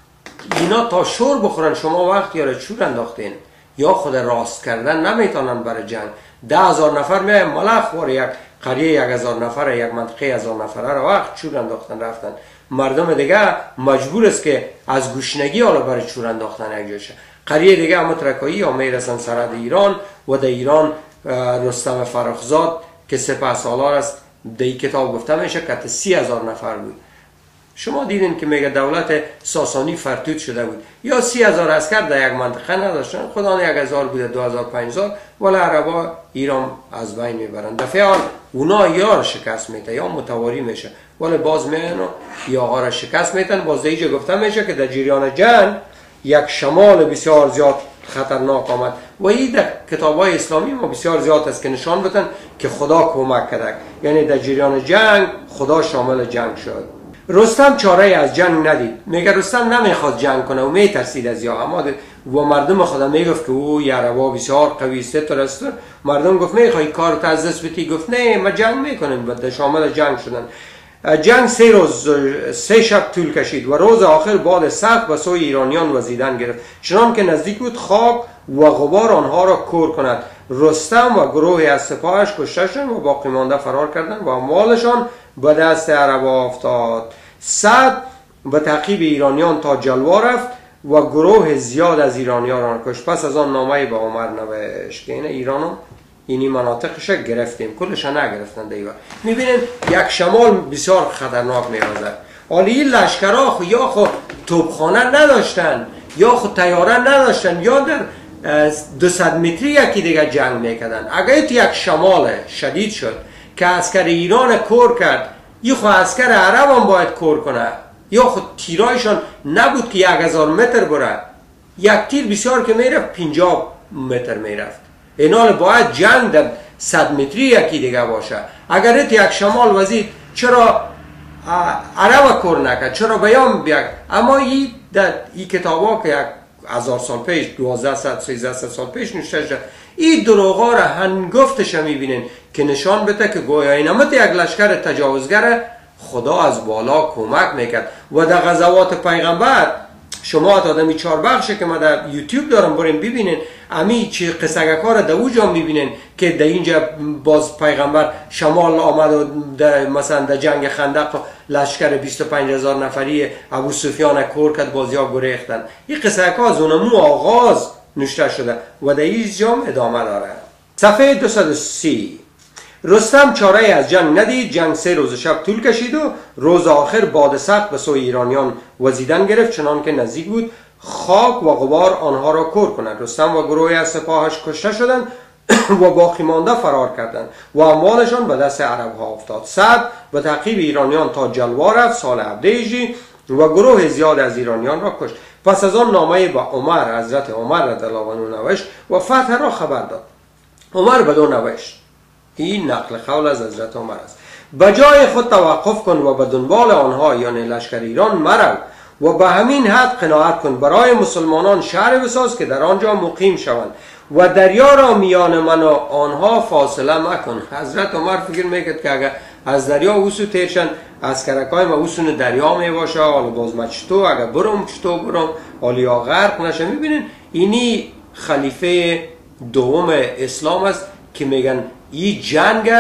Speaker 1: اینا تا شور بخورن شما وقت یا را چور انداختین یا خود راست کردن نمیتونن برای جنگ. 10,000 نفر میاین ملخ واره یک قریه 1,000 نفره، یک منطقه 1,000 نفره را وقت چور انداختن رفتن. مردم دیگه مجبور است که از گوشنگی حالا برای چور انداختن یک جاشه. قریه دیگه هم ترکایی ها میرسن سرحد ایران و در ایران رستم فرخزاد که سپهسالار است در این کتاب گفته میشه که 30,000 نفر بود. شما دیدین که میگه دولت ساسانی فرتوت شده بود، یا 30,000 عسکر در یک منطقه نداشتن، خدا 1,000 بوده 2,000 5,000 ولی عربا ایران از بین میبرن. دفعه حال اونا یا را شکست میته یا متواری میشه ولی باز میان و یا آقا را شکست میتن. باز دیگه گفته میشه که در جریان جنگ یک شمال بسیار زیاد خطرناک آمد و این در کتاب های اسلامی ما بسیار زیاد است که نشان بدن که خدا کمک کرد، یعنی در جریان جنگ خدا شامل جنگ شد. رستم چاره از جنگ ندید، میگه رستم نمیخواد جنگ کنه و میترسید از یا اما و مردم خدا میگفت که او یاروا بسیار قوی است است. مردم گفت میخوای کار تا از دست بدی؟ گفت نه ما جنگ میکنیم و شامل جنگ شدن. جنگ 3 روز 3 شب طول کشید و روز آخر باد سخت به سوی ایرانیان وزیدن گرفت، چنان که نزدیک بود خاک و غبار آنها را کور کند. رستم و گروهی از سپاهش کشته شدند و باقی مانده فرار کردند و اموالشان به دست عربا افتاد. سعد به تعقیب ایرانیان تا جلوا رفت و گروه زیاد از ایرانیان را کشت. پس از آن نامه به عمر نوشت که این ایرانو اینی مناطقش گرفتیم، کلش نگرفتن دیگه. میبینین یک شمال بسیار خطرناک میوزد. حالا این لشکرها یا خود توپخانه نداشتن یا خود تیاره نداشتن یا در 200 متری یکی دیگه جنگ میکردن. اگر یک شمال شدید شد که عسکر ایران کور کرد، یه خود عسکر عرب هم باید کور کنه، یا خود تیرایشان نبود که 1,000 متر بره، یک تیر بسیار که میرفت 50 متر میرفت. اینال باید جنگ در 100 متری یکی دیگه باشه. اگر یک شمال وزید چرا عرب کور نکرد، چرا بیان بیاد؟ اما این در این کتاب ها که 1000 سال پیش 1200 سال پیش نوشته شده، این دروغا را هنگفتش میبینین که نشان بده که گویا اینمت یک لشکر تجاوزگر خدا از بالا کمک میکرد. و در غزوات پیغمبر شما تا دمی 4 بخشه که ما در یوتیوب دارم بریم ببینین، امی چه قصه کار در اوجا میبینین که در اینجا باز پیغمبر شمال آمد و در مثلا در جنگ خندق لشکر 25,000 نفری ابو سفیان کور کرد، بازیا گریختن. این قصه کار از اونمو آغاز نوشته شده و در اینجا ادامه داره. صفحه 230. رستم چاره از جنگ ندید. جنگ 3 روز شب طول کشید و روز آخر باد سخت به سوی ایرانیان وزیدن گرفت، چنان که نزدیک بود خاک و غبار آنها را کور کند. رستم و گروهی از سپاهش کشته شدند و باقی مانده فرار کردند و اموالشان به دست عرب ها افتاد. سعد به تعقیب ایرانیان تا جلوا رفت سال 17 و گروه زیاد از ایرانیان را کشت. پس از آن نامه به عمر حضرت عمر رضی الله عنه نوشت و فتح را خبر داد. عمر بدو نوشت، این نقل قول از حضرت عمر است، بجای خود توقف کن و به دنبال آنها یعنی لشکر ایران مرو و به همین حد قناعت کن. برای مسلمانان شهر بساز که در آنجا مقیم شوند و دریا را میان من و آنها فاصله مکن. حضرت عمر فکر میکرد که اگر از دریا اوسو تیرشن از کرکای ما اوسون دریا میباشه، حالا باز ما چطور اگر برم حالا یا غرق نشه. میبینین اینی خلیفه دوم اسلام است که میگن این جنگ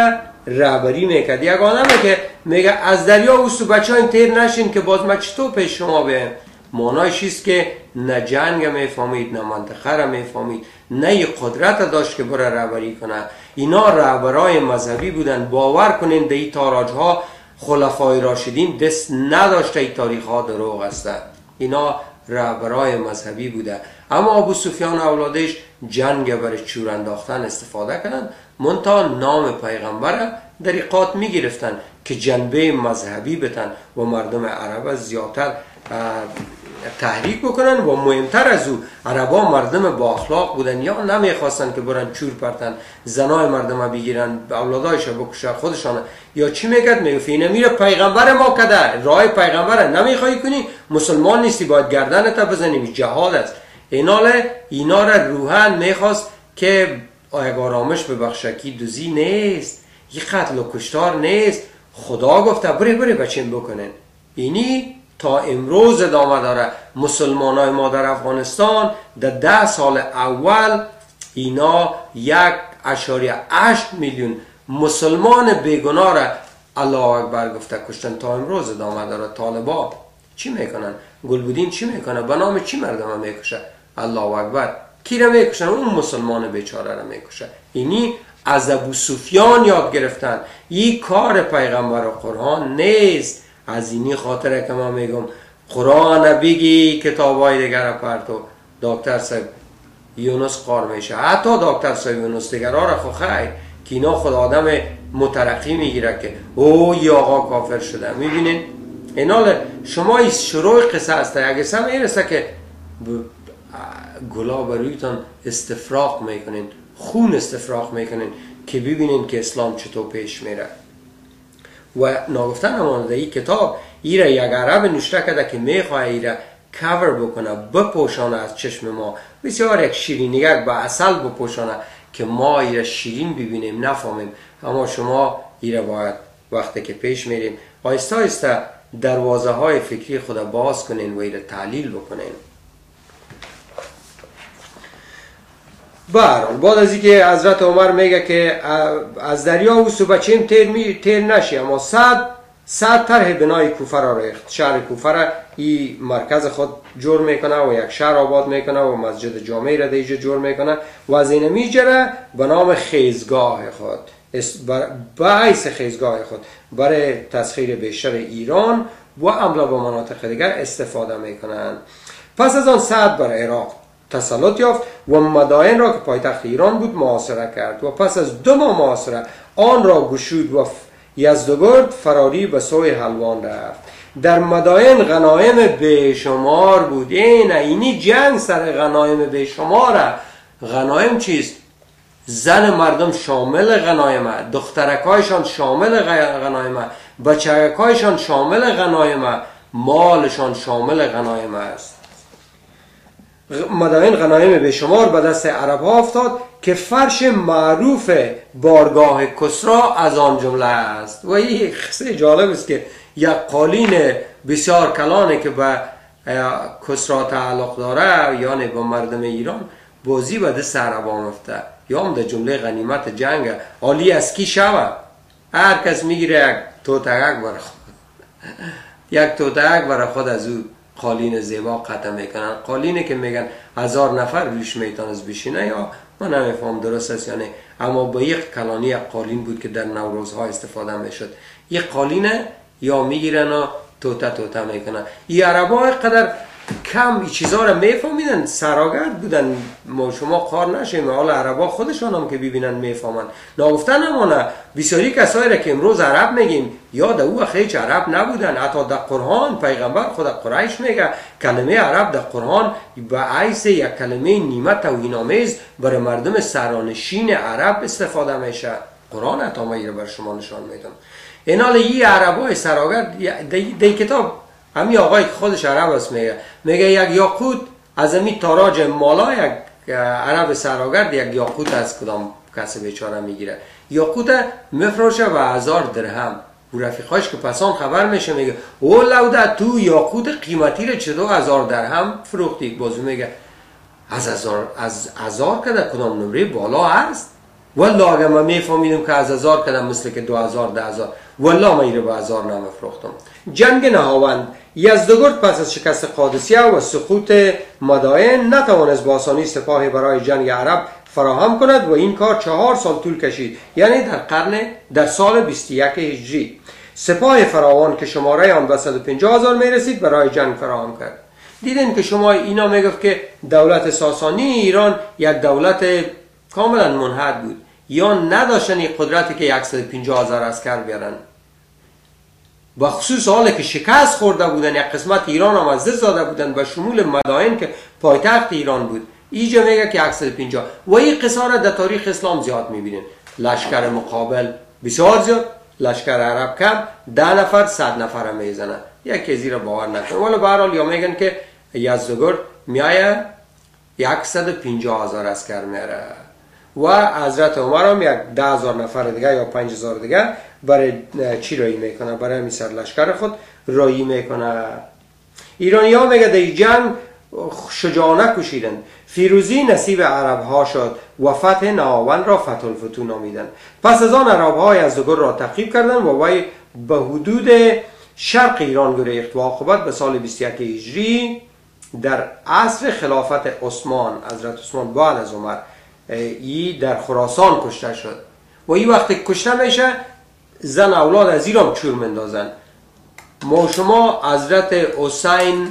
Speaker 1: رهبری میکرد. یک آدمه که میگه از دریا اوست و بچه ها تیر نشین که باز ما چطور پیش شما بیم، معنایش چیست که نه جنگ میفهمید، نه منطقه را میفهمید، نه قدرت داشت که بره رهبری کنه. اینا رهبرای مذهبی بودن. باور کنین در این تاراج ها خلفای راشدین دست نداشته، این تاریخ ها دروغ است. اینا رهبرای مذهبی بوده. اما ابو سفیان اولادش جنگ برای چور انداختن استفاده کردن، منتها نام پیغمبر دریقات می گرفتن که جنبه مذهبی بتن و مردم عرب زیادتر تحریک بکنن. و مهمتر از او عربا مردم با اخلاق بودن، یا نمیخواستن که برن چور پرتن زنای مردم بگیرن، اولادایش بکشه خودشان. یا چی میگد؟ میگفت اینه میره پیغمبر ما کده، راه پیغمبر نمیخوای کنی مسلمان نیستی، باید گردنت بزنیم، جهاد است. اینا را روحاً میخواست که یک آرامش ببخشه که دوزی نیست، یه قتل و کشتار نیست، خدا گفته بره بچین بکنن. اینی تا امروز ادامه داره. مسلمانای ما در افغانستان در 10 سال اول اینا 1.8 میلیون مسلمان بیگناه را الله اکبر گفته کشتن. تا امروز ادامه داره. طالبا چی میکنن؟ گلبودین چی میکنه؟ به نام چی مردم میکشه؟ الله اکبر. کی را میکشن؟ اون مسلمان بیچاره را میکشه. اینی از ابو سفیان یاد گرفتن. این کار پیغمبر و قرآن نیست. از اینی خاطره که ما میگم قرآن بگی کتابای دیگر پرتو. دکتر صاحب یونس قار میشه، حتی دکتر صاحب یونس دیگر را خو خیر که اینا خود آدم مترقی میگیره که او ای آقا کافر شده. میبینین اینا شما این شروع قصه است. اگه سم این است که گلا برویتان استفراغ میکنین، خون استفراغ میکنین که ببینین که اسلام چطور پیش میره. و ناگفتن همانده ای کتاب ایره یک عرب نوشته کرده که میخواه ایره کور بکنه، بپوشانه از چشم ما، بسیار یک شیرینیک با اصل بپوشانه که ما ایره شیرین ببینیم نفهمیم. اما شما ایره باید وقتی که پیش میریم آیسته آیسته دروازه های فکری خود باز کنین و ایره تعلیل بکنین. برحال بعد از اینکه حضرت عمر میگه که از دریا اوست و بچیم تیر نشی، اما صد طرح بنای کوفه را ریخت. شهر کوفه را این مرکز خود جور میکنه و یک شهر آباد میکنه و مسجد جامعی را دیجا جور میکنه و از این میجره به نام خیزگاه خود، باعث خیزگاه خود برای تسخیر بیشتر ایران و عمله با مناطق دیگر استفاده میکنن. پس از آن سعد بر عراق تسلط یافت و مدائن را که پایتخت ایران بود محاصره کرد و پس از 2 ماه محاصره آن را گشود و یزدگرد فراری به سوی حلوان رفت. در مدائن غنایم بیشمار بود. اینی جنگ سر غنایم بیشماره. غنایم چیست؟ زن مردم شامل غنایمه، دخترکایشان شامل غنایمه، بچه‌کایشان شامل غنایمه، مالشان شامل غنایمه است. مدائن غنایم بیشمار به دست عرب ها افتاد که فرش معروف بارگاه کسرا از آن جمله است. و این قصه جالب است که یک قالین بسیار کلانه که به کسرا تعلق داره، یعنی به مردم ایران، بازی به دست عرب ها مفته یا هم در جمله غنیمت جنگ عالی از کی شوه. هر کس میگیره یک توتک برای خود، یک توتک برای خود از او قالین زیبا قطع میکنن. قالینه که میگن 1000 نفر روش میتونست بشینه، یا من نمیفهم درست است یعنی، اما با یک کلانی یک قالین بود که در نوروزها استفاده میشد. یک قالینه یا میگیرن و توته میکنن. این عربا قدر کم این چیزها رو میفهمیدن، سراگرد بودن. ما شما قار نشیم، حالا عربا خودشان هم که ببینن میفهمن. ناگفتن همانه بسیاری کسایی را که امروز عرب میگیم یا در او خیلی عرب نبودن. حتی در قرآن پیغمبر خود قریش میگه کلمه عرب در قرآن به عیس یک کلمه نیمه توهین‌آمیز برای مردم سرانشین عرب استفاده میشه. قرآن حتی ما رو بر شما نشان میدم. اینال این عربای سراگرد در کتاب همین آقای که خودش عرب است میگه یک یاقوت از همین تاراج مالا یک عرب سراگرد یک یاقوت از کدام کس بیچاره میگیره، یاقوت میفروشه به 1000 درهم. و رفیقاش که پسان خبر میشه میگه او لوده تو یاقوت قیمتی رو چطور 1000 درهم فروختی؟ بازو میگه از 1000 که در کدام نمره بالا هست. والله اگه من میفهمیدم که از 1000 کدم مثل که 2000 10000 والله من ایره به 1000 نمیفروختم. جنگ نهاوند یزدگرد پس از شکست قادسیه و سقوط مدائن نتوانست با آسانی سپاهی برای جنگ عرب فراهم کند و این کار 4 سال طول کشید، یعنی در سال 21 هجری. سپاه فراوان که شماره آن به 150,000 می رسید برای جنگ فراهم کرد. دیدین که شما اینا میگفت که دولت ساسانی ایران یک دولت کاملا منحد بود، یا نداشتن این قدرتی که 150,000 عسکر بیارن، و خصوص حالی که شکست خورده بودن، یک قسمت ایران هم از دست داده بودن به شمول مدائن که پایتخت ایران بود. اینجا میگه که 150 و این قصه را در تاریخ اسلام زیاد میبینین. لشکر مقابل بسیار زیاد، لشکر عرب کم، 10 نفر 100 نفر میزنه، یکی زیر باور نکنه. ولی به هر حال یا میگن که یزدگرد میایه 150,000 عسکر میاره و حضرت عمر هم 10,000 نفر دیگه یا 5,000 دیگه برای چی رایی میکنه؟ برای همین سر لشکر خود رایی میکنه. ایرانی ها میگه در جنگ شجاعانه کشیدند. فیروزی نصیب عرب ها شد و فتح نهاوند را فتح الفتوح نامیدند. پس از آن عرب ها یزدگرد را تعقیب کردند و وی به حدود شرق ایران گریخت و عاقبت به سال 21 هجری در عصر خلافت عثمان، حضرت عثمان بعد از عمر، ای در خراسان کشته شد. و این وقتی کشته میشه زن اولاد از ایران چور مندازن. ما شما حضرت حسین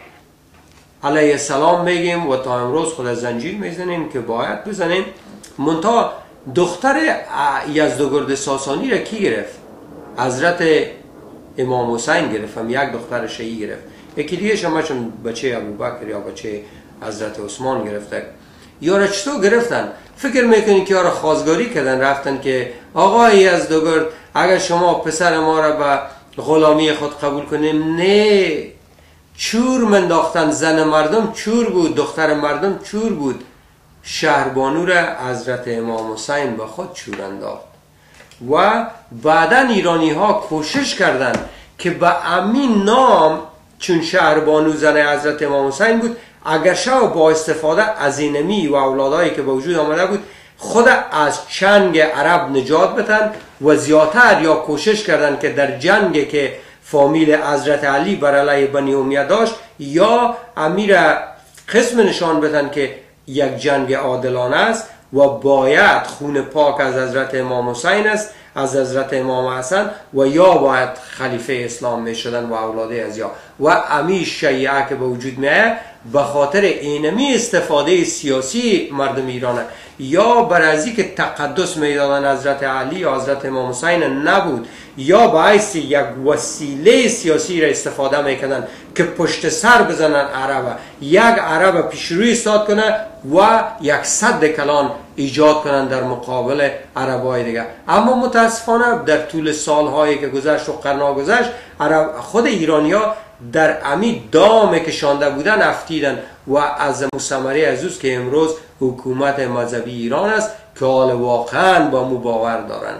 Speaker 1: علیه السلام میگیم و تا امروز خود از زنجیر میزنیم که باید بزنیم. منتها دختر یزدگرد ساسانی را کی گرفت؟ حضرت امام حسین گرفت، هم یک دختر شیعی گرفت. یکی دیگه شما چون بچه ابوبکر یا بچه حضرت عثمان گرفته. یارا چطور گرفتن؟ فکر میکنین که یارا خواستگاری کردن، رفتن که آقای یزدگرد اگر شما پسر ما را به غلامی خود قبول کنیم. نه، چور منداختن. زن مردم چور بود، دختر مردم چور بود. شهربانو را حضرت امام حسین به خود چور انداخت. و بعدا ایرانی ها کوشش کردن که به امین نام، چون شهربانو زن حضرت امام حسین بود، اگر شو با استفاده از اینمی و اولادایی که به وجود آمده بود خود از چنگ عرب نجات بدن و زیادتر یا کوشش کردن که در جنگ که فامیل حضرت علی بر علیه بنی امیه داشت یا امیر قسم نشان بدن که یک جنگ عادلانه است و باید خون پاک از حضرت امام حسین است، از حضرت امام حسن، و یا باید خلیفه اسلام می شدن و اولاده از یا و امی شیعه که به وجود میه به خاطر اینمی استفاده سیاسی مردم ایرانه یا برازی که تقدس میدادن حضرت علی یا حضرت امام حسین نبود یا باعث یک وسیله سیاسی را استفاده میکنن که پشت سر بزنن عرب، یک عرب پیشروی ایستاد کنه و یک صد کلان ایجاد کنن در مقابل عربای دیگه. اما متاسفانه در طول سالهایی که گذشت و قرنها گذشت، خود ایرانیا در امی دام که شانده بودن افتیدن و از ثمره عزوز که امروز حکومت مذهبی ایران است که حال واقعا با مو باور دارن.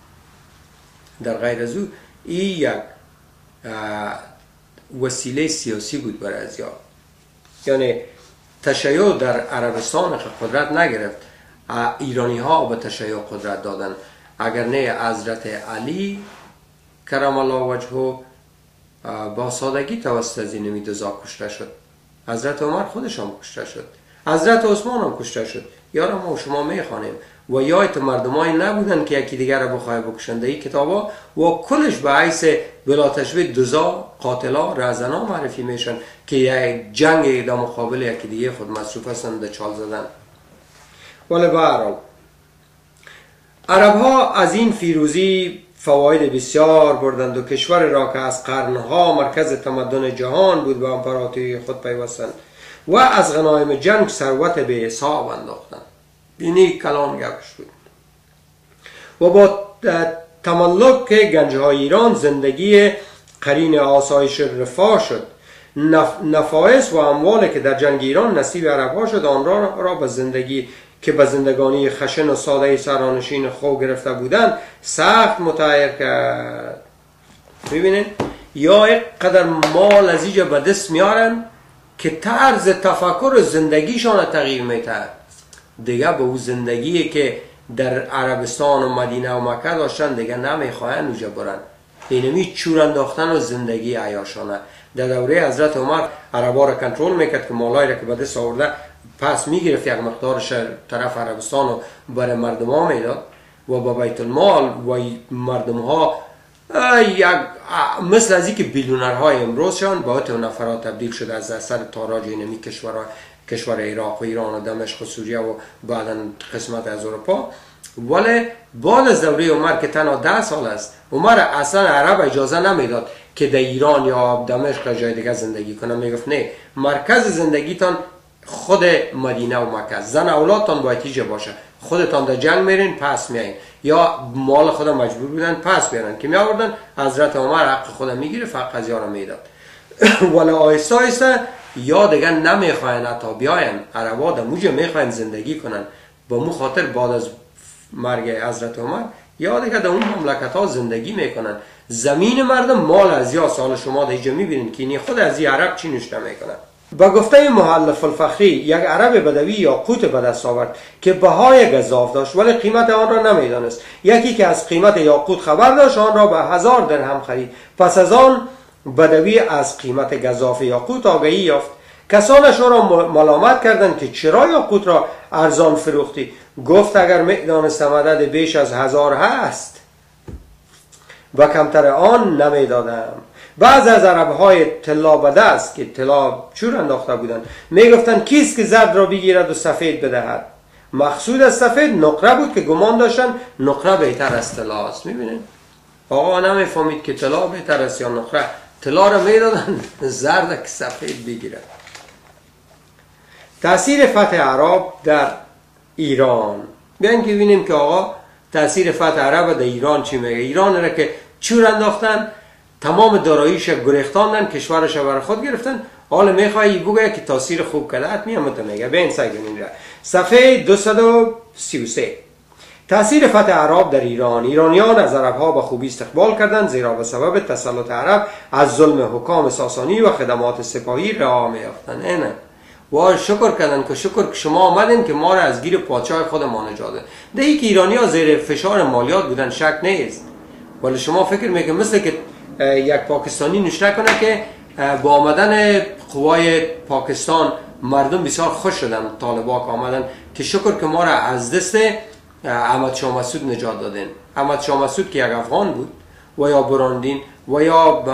Speaker 1: در غیر از او این یک وسیله سیاسی بود برای ازیا. یعنی تشیع در عربستان قدرت نگرفت، ایرانی ها به تشیع قدرت دادن. اگر نه حضرت علی کرم الله وجهه با سادگی توسط از این میدوزا کشته شد، حضرت عمر خودش هم کشته شد، حضرت عثمان هم کشته شد. یارا ما شما میخوانیم و یایت مردمایی نبودن که یکی دیگر را بخواه بکشنده. این کتابا و کلش به حیث بلا تشبیه دوزا، قاتلا، رهزنا معرفی میشن که یک جنگ در مقابل یکی دیگه خود مصروف هستن در چال زدن. ولی به هر حال عرب ها از این فیروزی فواید بسیار بردند و کشور را که از قرنها مرکز تمدن جهان بود به امپراتوری خود پیوستند و از غنایم جنگ ثروت به حساب انداختند. اینی کلام گپش بود. و با تملک گنجهای ایران زندگی قرین آسایش رفاه شد. نفایس و اموالی که در جنگ ایران نصیب عربها شد آن را به زندگی که به زندگانی خشن و ساده سرانشین خو گرفته بودند سخت متحیر کرد. میبینین یا یک قدر مال از اینجا به دست میارن که طرز تفکر زندگیشان تغییر میتد دیگه. به اون زندگی که در عربستان و مدینه و مکه داشتن دیگه نمیخواین اونجا برن. اینمی چور انداختن و زندگی عیاشانه. در دوره حضرت عمر عربا را کنترل میکرد که مالایی را که به دست آورده پس میگرفت، یک مقدارش طرف عربستان رو برای مردم ها میداد و با بیت المال و مردم ها مثل از اینکه بیلیونرهای امروزشان با تو نفرات تبدیل شده از اثر تاراج اینمی کشور عراق و ایران و دمشق و سوریه و بعدا قسمت از اروپا. ولی بعد از دوره عمر که تنها 10 سال است، عمر اصلا عرب اجازه نمیداد که در ایران یا دمشق یا جای دیگه زندگی کنه. میگفت نه، مرکز زندگیتان خود مدینه و مکه، زن اولادتان باید اینجا باشه، خودتان در جنگ میرین پس میایین، یا مال خود مجبور بودن پس بیارن که میآوردن. حضرت عمر حق خود میگیره فقط قضیه رو میداد. ولی آیسته آیسته یا دیگه نمیخواین حتی بیاین، عربا در موجه میخواین زندگی کنن با مو خاطر بعد از مرگ حضرت عمر یا دیگه در اون مملکت ها زندگی میکنن. زمین مردم مال از یا سال شما در اینجا میبینید که اینی خود از این عرب چی نوشته میکنن. با گفته مؤلف الفخری یک عرب بدوی یاقوت به دست آورد که بهای گزاف داشت ولی قیمت آن را نمیدانست. یکی که از قیمت یاقوت خبر داشت آن را به 1000 درهم خرید. پس از آن بدوی از قیمت گزاف یاقوت آگاهی یافت. کسانش را ملامت کردند که چرا یاقوت را ارزان فروختی؟ گفت اگر میدانستم عدد بیش از 1000 هست و کمتر آن نمیدادم. بعض از عربهای طلا به دست که طلا چور انداخته بودند میگفتند کیست که زرد را بگیرد و سفید بدهد؟ مقصود از سفید نقره بود که گمان داشتن نقره بهتر از طلا است. میبینید آقا نمیفهمید که طلا بهتر است یا نقره، طلا را میدادن زرد که سفید بگیرد. تأثیر فتح عرب در ایران. بیاین که ببینیم که آقا تأثیر فتح عرب در ایران چی میگه. ایران را که چور انداختن، تمام داراییش گریختاندن، کشورش بر خود گرفتن. حالا میخوایی بگه که تاثیر خوب کرده حتمی هم میگه. بین سگونین را صفحه 233. تأثیر فتح عرب در ایران. ایرانیان از عربها به خوبی استقبال کردند زیرا به سبب تسلط عرب از ظلم حکام ساسانی و خدمات سپاهی رها میافتند. اینه و شکر کردن که شکر که شما آمدین که ما را از گیر پادشاه خودمان نجات دادید. دهی که ایرانی ها زیر فشار مالیات بودن شک نیست، ولی شما فکر میکنید مثل که یک پاکستانی نشته کنه که با آمدن قوای پاکستان مردم بسیار خوش شدن، طالبان آمدن که شکر که ما را از دست احمد شاه مسعود نجات دادین. احمد شاه مسعود که یک افغان بود و یا براندین و یا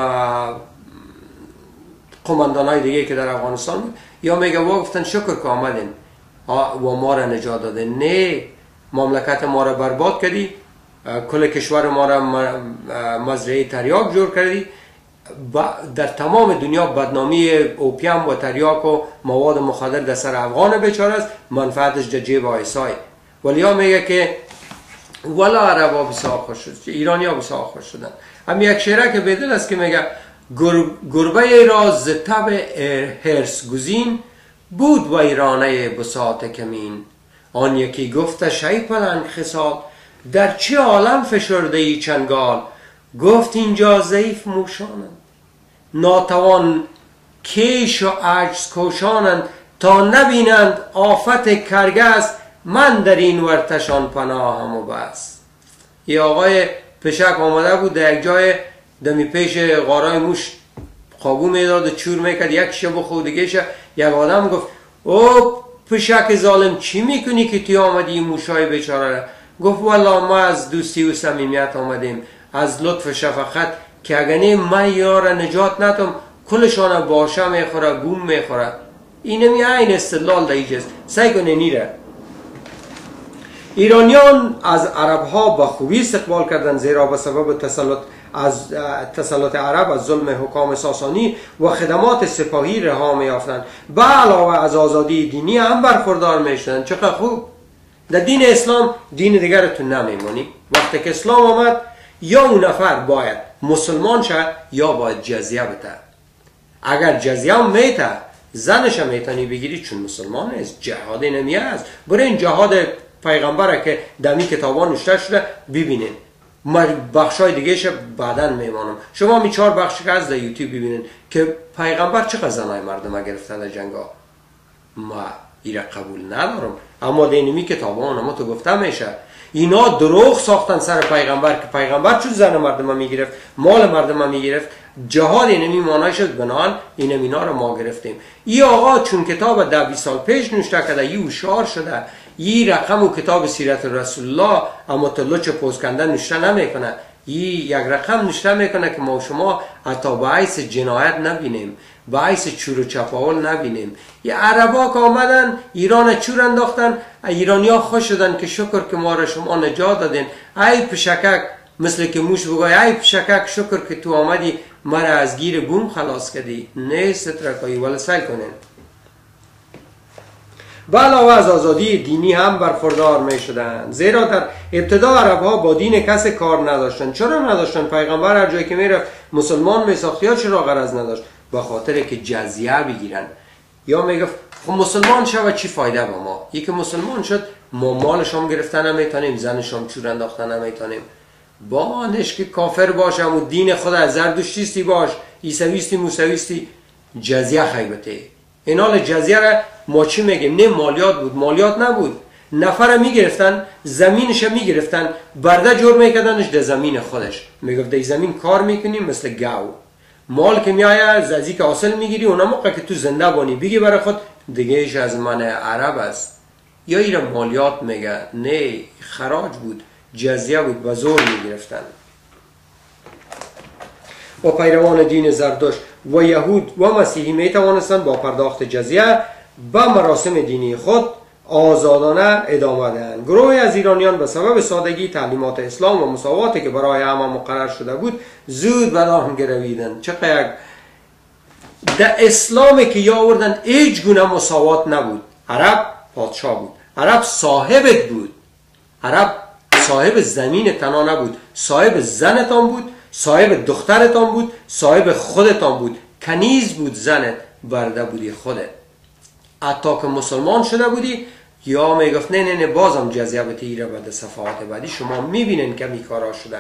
Speaker 1: قماندانای دیگه که در افغانستان بود، یا میگه گفتن شکر که آمدین و ما را نجات دادین. نه، مملکت ما را برباد کردی، کل کشور ما را مزرعه تریاک جور کردی. در تمام دنیا بدنامی اوپیوم و تریاک و مواد مخدر در سر افغان بیچاره است، منفعتش در جیب آیسای. ولی ها میگه که ولا عربا بسیار خوش شد، ایرانی ها بسیار خوش شدن. هم یک شعره که بدل است که میگه گربه را ز تب هرس گزین بود و ایرانه بساط کمین. آن یکی گفتش ای پلنگ خصال در چه عالم فشرده ای چنگال؟ گفت اینجا ضعیف موشانند ناتوان کیش و عجز کوشانند تا نبینند آفت کرگس من در این ورتشان پناهم و بس. یه آقای پشک آمده بود در یک جای دمی پیش غارای موش قابو میداد و چور میکرد، یک شب خودگی شد. یک آدم گفت او پشک ظالم چی میکنی که توی آمدی این موشای بیچاره را؟ گفت والله ما از دوستی و صمیمیت آمدیم، از لطف شفقت که اگه من یار نجات ندم کلشان باشه میخوره بوم میخوره. اینمی این استدلال در ایجاست. سعی کنه نیره. ایرانیان از عربها با خوبی استقبال کردند زیرا به سبب تسلط عرب از ظلم حکام ساسانی و خدمات سپاهی رها میافتند. به علاوه از آزادی دینی هم برخوردار میشدند. چقدر خوب. در دین اسلام دین دیگر تو نمیمونی. وقتی که اسلام آمد یا اون نفر باید مسلمان شد یا باید جزیه بده. اگر جزیه هم میته زنش هم میتونی بگیری چون مسلمان نیست. جهاد نمیه است. برای این جهاد پیغمبره که دمی کتابان نوشته شده ببینین. بخشای دیگه شه بعدن میمانم. شما می 4 بخش که از در یوتیوب ببینین که پیغمبر چقدر زنای مردم گرفته در جنگا. ما ایره قبول ندارم، اما دینمی کتابان اما تو گفته میشه اینا دروغ ساختن سر پیغمبر که پیغمبر چون زن مردم میگرفت، مال مردم میگرفت، جهاد اینمی مانای شد، بنان اینم اینا رو ما گرفتیم. ای آقا چون کتاب 10-20 سال پیش نوشته کرده، ای هوشیار شده، ای رقم و کتاب سیرت رسول الله اما تلوچ پوز کنده نوشته نمیکنه، ای یک رقم نوشته میکنه که ما شما حتی به حیث جنایت نبینیم، به حیث چور و چپاول نبینیم. یه عربا که آمدن ایران چور انداختن، ایرانی ها خوش شدن که شکر که ما را شما نجات دادین. ای پشکک، مثل که موش بگوی ای پشکک شکر که تو آمدی مرا از گیر بوم خلاص کردی. نیست ترکایی ولی سعی کنین. به علاوه از آزادی دینی هم برخوردار می شدن، زیرا در ابتدا عرب ها با دین کسی کار نداشتن. چرا نداشتن؟ پیغمبر هر جایی که می رفت مسلمان می ساخت. یا چرا غرض نداشت؟ به خاطر که جزیه بگیرن. یا می گفت خب مسلمان شد چی فایده با ما؟ یکی مسلمان شد ما مالش هم گرفتن نمیتونیم، زنش هم چور انداختن نمیتونیم. با نش که کافر باشه و دین خود از زردشتیستی باش، عیسویستی موسویستی، جزیه خیبته. این حال جزیه را ما چی میگیم؟ نه مالیات بود، مالیات نبود. نفر میگرفتن، زمینش میگرفتن، برده جور میکردنش در زمین خودش. میگفت در زمین کار میکنیم مثل گاو. مال که میآید از که حاصل میگیری، اون موقع که تو زنده بانی بگی برای خود دیگهش از من عرب است. یا ایران مالیات میگه؟ نه، خراج بود، جزیه بود، به زور میگرفتن. و پیروان دین زردشت و یهود و مسیحی می توانستند با پرداخت جزیه به مراسم دینی خود آزادانه ادامه دهند. گروهی از ایرانیان به سبب سادگی تعلیمات اسلام و مساواتی که برای همه مقرر شده بود زود به راه گرویدند. چقدر در اسلامی که یا آوردن هیچ گونه مساوات نبود. عرب پادشاه بود، عرب صاحبت بود، عرب صاحب زمین تنها نبود، صاحب زنتان بود، صاحب دخترتان بود، صاحب خودتان بود. کنیز بود زنت، برده بودی خودت. حتی که مسلمان شده بودی یا میگفت نه نه نه بازم جزیه بتیره بعد صفحات بعدی شما میبینین که میکارا شده.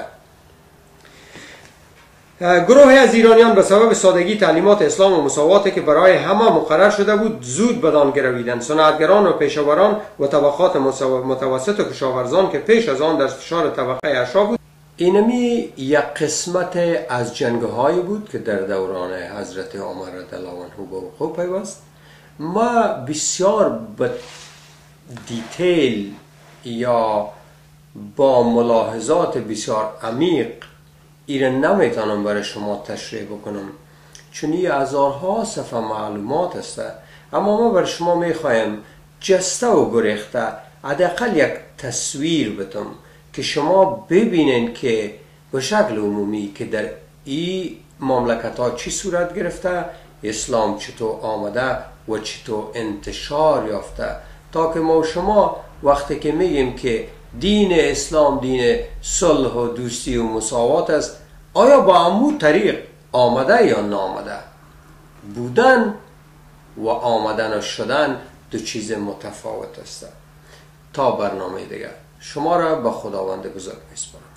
Speaker 1: گروهی از ایرانیان به سبب سادگی تعلیمات اسلام و مساواتی که برای همه مقرر شده بود زود بدان گرویدند. صنعتگران و پیشاوران و طبقات متوسط و کشاورزان که پیش از آن در فشار طبقه اشراف بود. اینمی یک قسمت از جنگ‌هایی بود که در دوران حضرت عمر رضی الله عنه به وقوع پیوست. ما بسیار به دیتیل یا با ملاحظات بسیار عمیق ایران نمیتونم برای شما تشریح بکنم، چون این هزارها صفحه معلومات است. اما ما برای شما میخوایم جسته و گریخته حداقل یک تصویر بدم که شما ببینین که به شکل عمومی که در این مملکت ها چی صورت گرفته، اسلام چطور آمده و چطور انتشار یافته، تا که ما شما وقتی که میگیم که دین اسلام دین صلح و دوستی و مساوات است، آیا با همون طریق آمده یا نامده؟ بودن و آمدن و شدن دو چیز متفاوت است. تا برنامه دیگر شما را به خداوند بزرگ میسپارم.